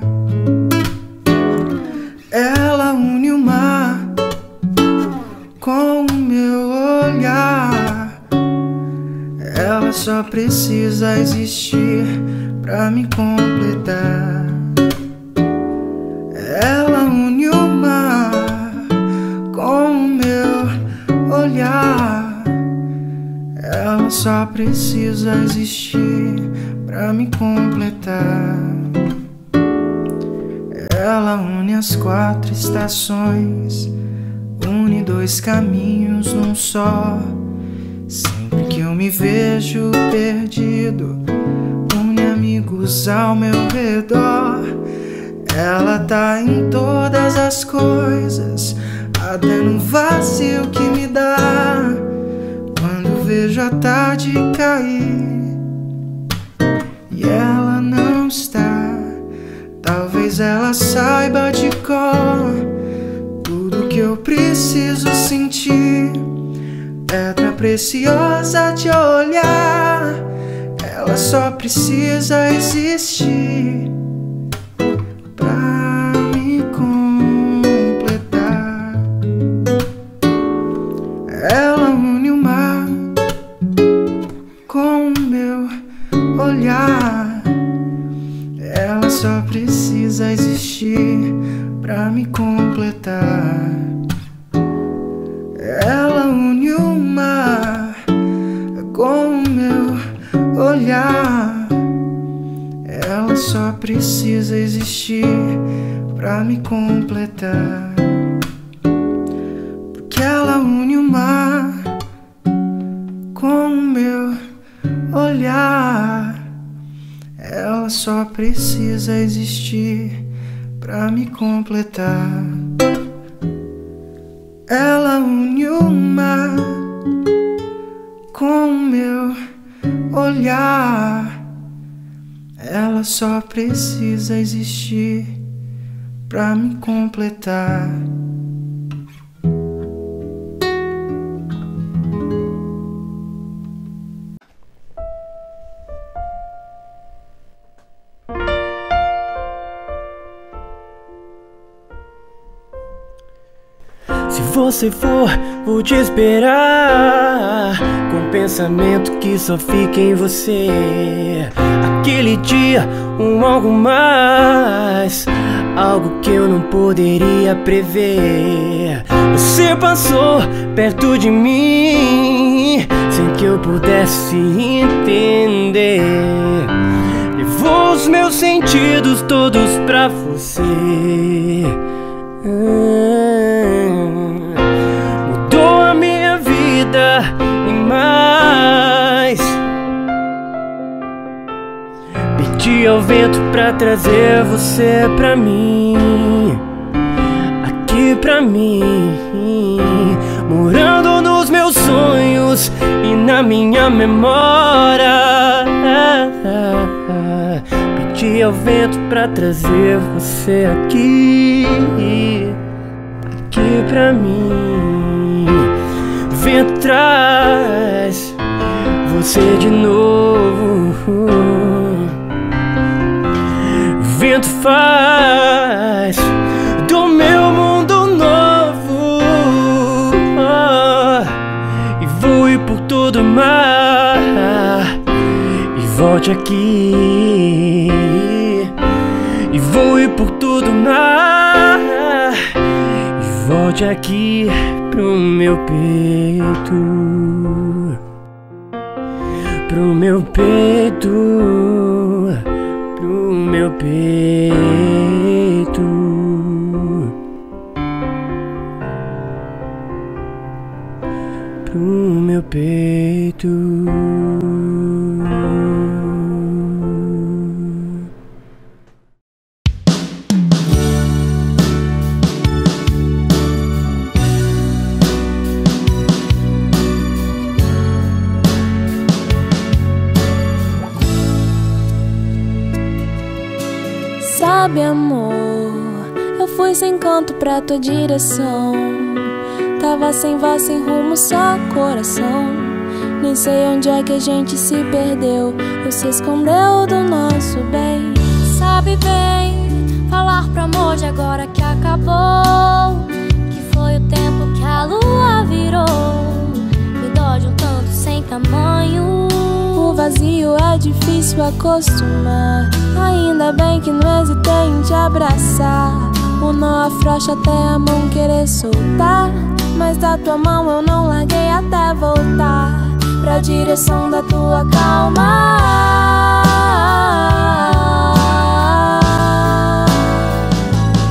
Ela une o mar com o meu olhar. Ela só precisa existir pra me completar. Ela une o mar com o meu olhar. Ela só precisa existir pra me completar. Ela une as quatro estações, une dois caminhos num só. Sempre que eu me vejo perdido, une amigos ao meu redor. Ela tá em todas as coisas, até no vazio que me dá quando vejo a tarde cair e ela não está. Talvez ela saiba de cor tudo que eu preciso sentir. Pedra preciosa de olhar, ela só precisa existir pra me completar. Ela une o mar com o meu olhar, ela só precisa existir pra me completar. Ela une o mar com o meu olhar, ela só precisa existir pra me completar. Porque ela une o mar com o meu olhar, ela só precisa existir pra me completar. Ela une o mar com o meu olhar, ela só precisa existir pra me completar. Se você for, vou te esperar, com pensamento que só fica em você. Aquele dia, um algo mais, algo que eu não poderia prever. Você passou perto de mim, sem que eu pudesse entender. Levou os meus sentidos todos pra você. Mudou a minha vida e mais. Pedi ao vento pra trazer você pra mim, aqui pra mim, morando nos meus sonhos e na minha memória. Pedi ao vento pra trazer você aqui, aqui pra mim. Vento traz você de novo, vento faz do meu mundo novo, oh, e voe por todo o mar e volte aqui, e voe por todo o mar e volte aqui pro meu peito, pro meu peito, pro meu peito, pro meu peito. Sabe, amor, eu fui sem canto pra tua direção. Tava sem voz, sem rumo, só coração. Nem sei onde é que a gente se perdeu ou se escondeu do nosso bem. Sabe bem falar pro amor de agora que acabou, que foi o tempo que a lua virou. Me dói de um tanto sem tamanho. O vazio é difícil acostumar. Ainda bem que não hesitei em te abraçar. O nó afrouxa até a mão querer soltar, mas da tua mão eu não larguei até voltar pra direção da tua calma.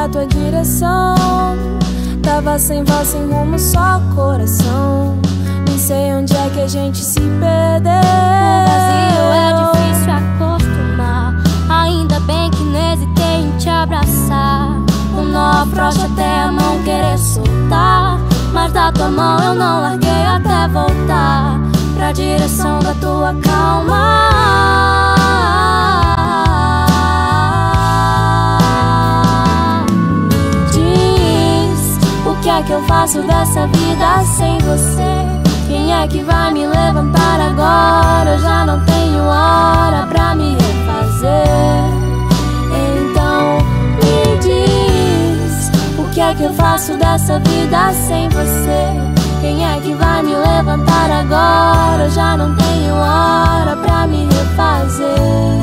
na tua direção. Tava sem voz, sem rumo, só coração. Nem sei onde é que a gente se perdeu. O vazio é difícil acostumar. Ainda bem que não hesitei em te abraçar. O nó afrouxa até a mão querer soltar, mas da tua mão eu não larguei até voltar pra direção da tua calma. O que é que eu faço dessa vida sem você? Quem é que vai me levantar agora? Eu já não tenho hora pra me refazer. Então me diz, o que é que eu faço dessa vida sem você? Quem é que vai me levantar agora? Eu já não tenho hora pra me refazer.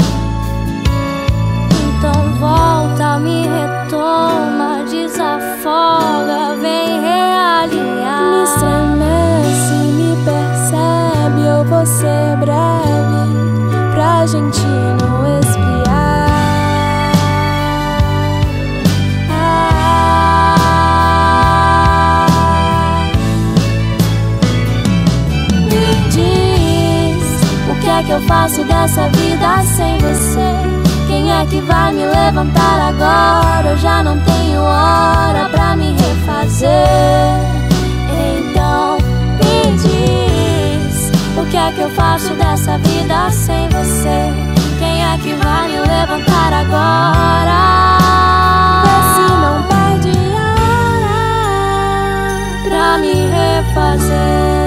Então volta, me retoma, desafoga, vem realinhar. Me estremece, me percebe, eu vou ser breve pra gente não esfriar. Ah, me diz, o que é que eu faço dessa vida sem você? Quem é que vai me levantar agora? Eu já não tenho hora pra me refazer. Então me diz, o que é que eu faço dessa vida sem você? Quem é que vai me levantar agora? Vê se não perde hora pra me refazer.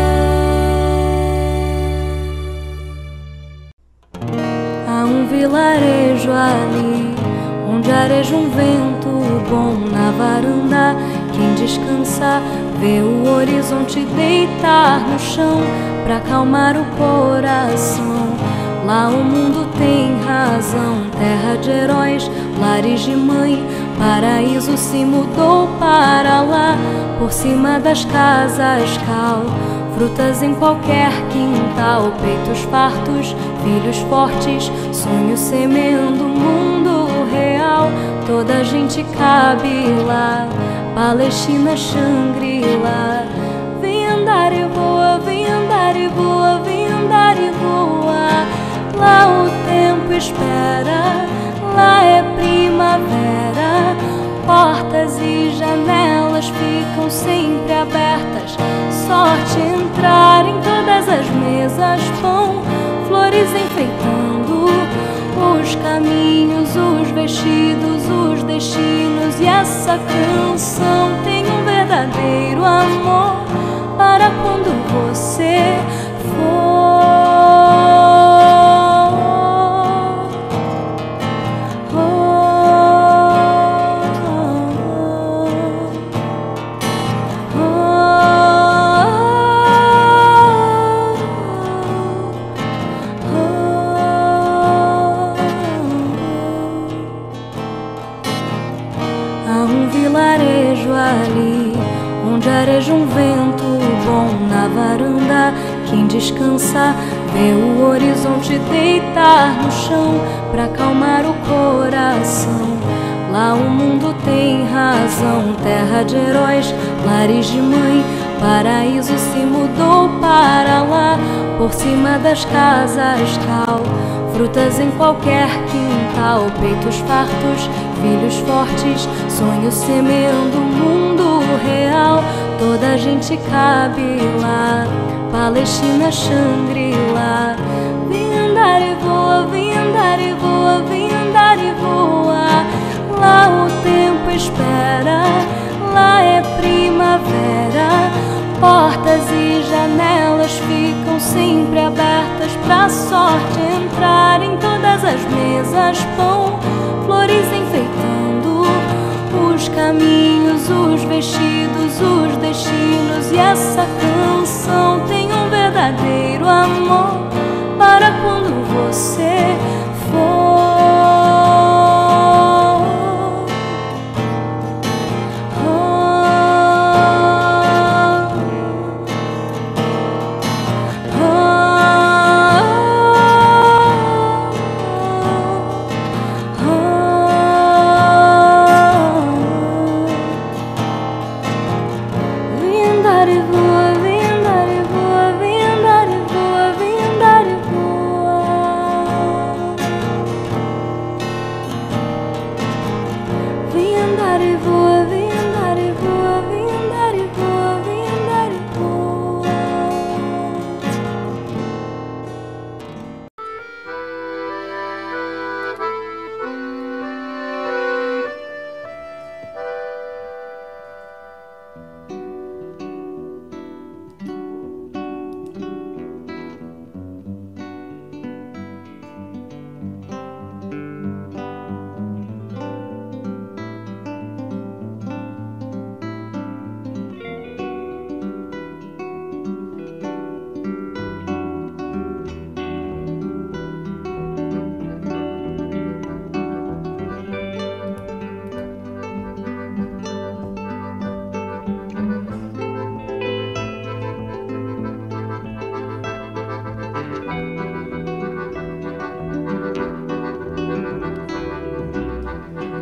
Vilarejo ali, onde areja um vento bom na varanda. Quem descansa vê o horizonte deitar no chão pra acalmar o coração. Lá o mundo tem razão, terra de heróis, lares de mãe. Paraíso se mudou para lá, por cima das casas cal. Frutas em qualquer quintal, peitos fartos, filhos fortes, sonhos semeando o mundo real. Toda a gente cabe lá, Palestina, Xangri-Lá. Vem andar e voa, vem andar e voa, vem andar e voa. Lá o tempo espera, lá é primavera. Portas e janelas ficam sempre abertas. Sorte entrar em todas as mesas, pão, flores enfeitando os caminhos, os vestidos, os destinos. E essa canção tem um verdadeiro amor para quando você for. Areja um vento bom na varanda. Quem descansa vê o horizonte deitar no chão pra acalmar o coração. Lá o mundo tem razão, terra de heróis, lares de mãe. Paraíso se mudou para lá, por cima das casas cal. Frutas em qualquer quintal, peitos fartos, filhos fortes, sonhos semeando o mundo real. Toda a gente cabe lá, Palestina, Xangri-Lá. Vem andar e voa, vem andar e voa, vem andar e voa. Lá o tempo espera, lá é primavera. Portas e janelas ficam sempre abertas pra sorte entrar em todas as mesas. Pão, flores enfeitando os caminhos, os vestidos, os destinos. E essa canção tem um verdadeiro amor para quando você for.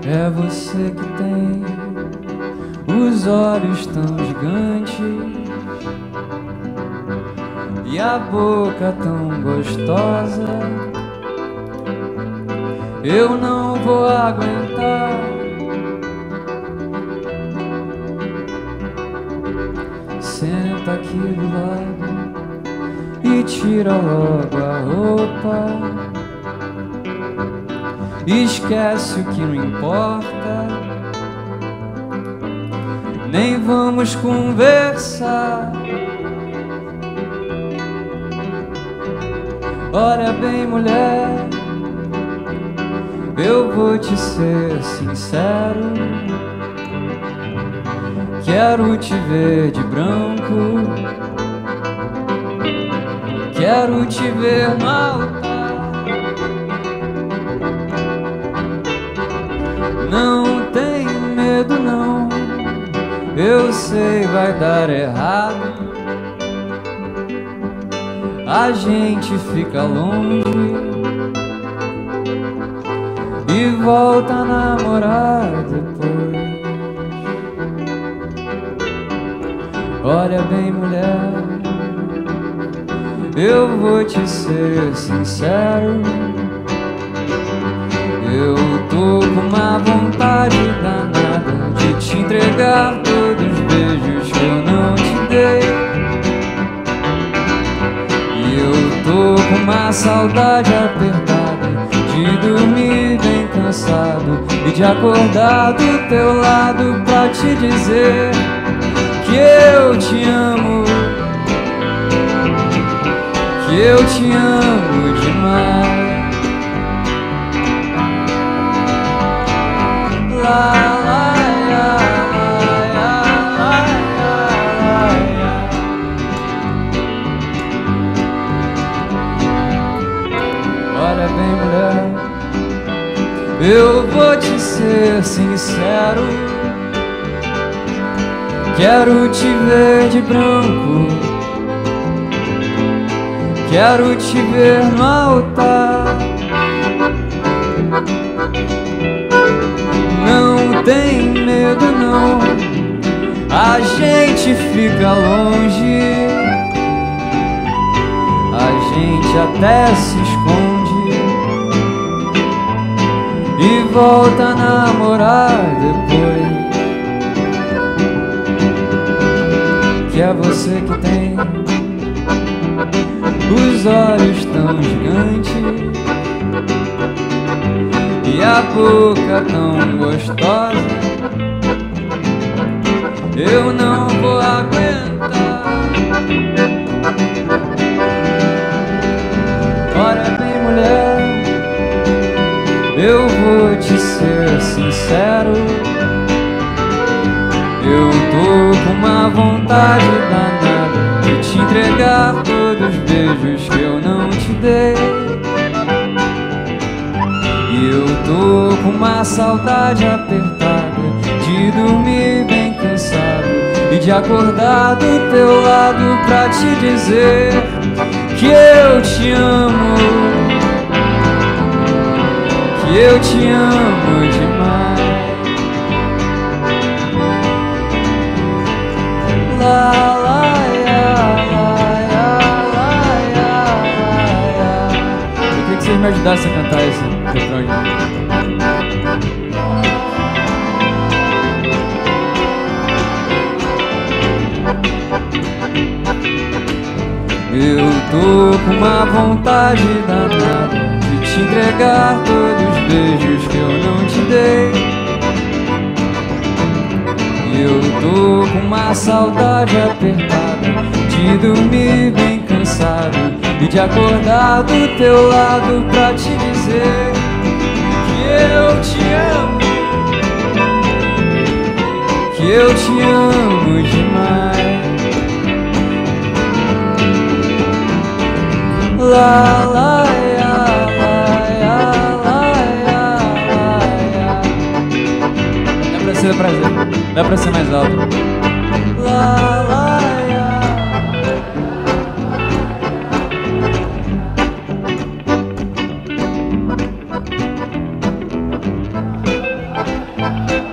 É você que tem os olhos tão gigantes e a boca tão gostosa. Eu não vou aguentar. Senta aqui do lado e tira logo a roupa. Esquece o que não importa, nem vamos conversar. Olha bem, mulher, eu vou te ser sincero. Quero te ver de branco, quero te ver no altar. Não tem medo não, eu sei vai dar errado. A gente fica longe e volta a namorar depois. Olha bem, mulher, eu vou te ser sincero. Eu tô com uma vontade danada de te entregar todos os beijos que eu não te dei. E eu tô com uma saudade apertada de dormir bem cansado e de acordar do teu lado pra te dizer que eu te amo, que eu te amo demais. La, la, ya, la, la, la, ya. Olha bem, mulher, eu vou te ser sincero. Quero te ver de branco, quero te ver no altar. Não tem medo não, a gente fica longe, a gente até se esconde e volta a namorar depois. Que é você que tem os olhos tão gigantes e a boca tão gostosa. Eu não vou aguentar. Olha bem, mulher, eu vou te ser sincero. Eu tô com uma vontade danada de te entregar todos os beijos que eu não te dei. E eu tô com uma saudade apertada de dormir bem cansado e de acordar do teu lado pra te dizer que eu te amo, que eu te amo demais. La, la, ya, la, ya, la, ya, ya. Eu queria que vocês me ajudassem a cantar esse refrão de... Eu tô com uma vontade danada de te entregar todos os beijos que eu não te dei. Eu tô com uma saudade apertada de dormir bem cansado e de acordar do teu lado pra te dizer que eu te amo, que eu te amo demais. La, la, ya, la, ya, la, ya, la, ya. Dá pra ser prazer, dá pra ser mais alto. La, la, ya. Música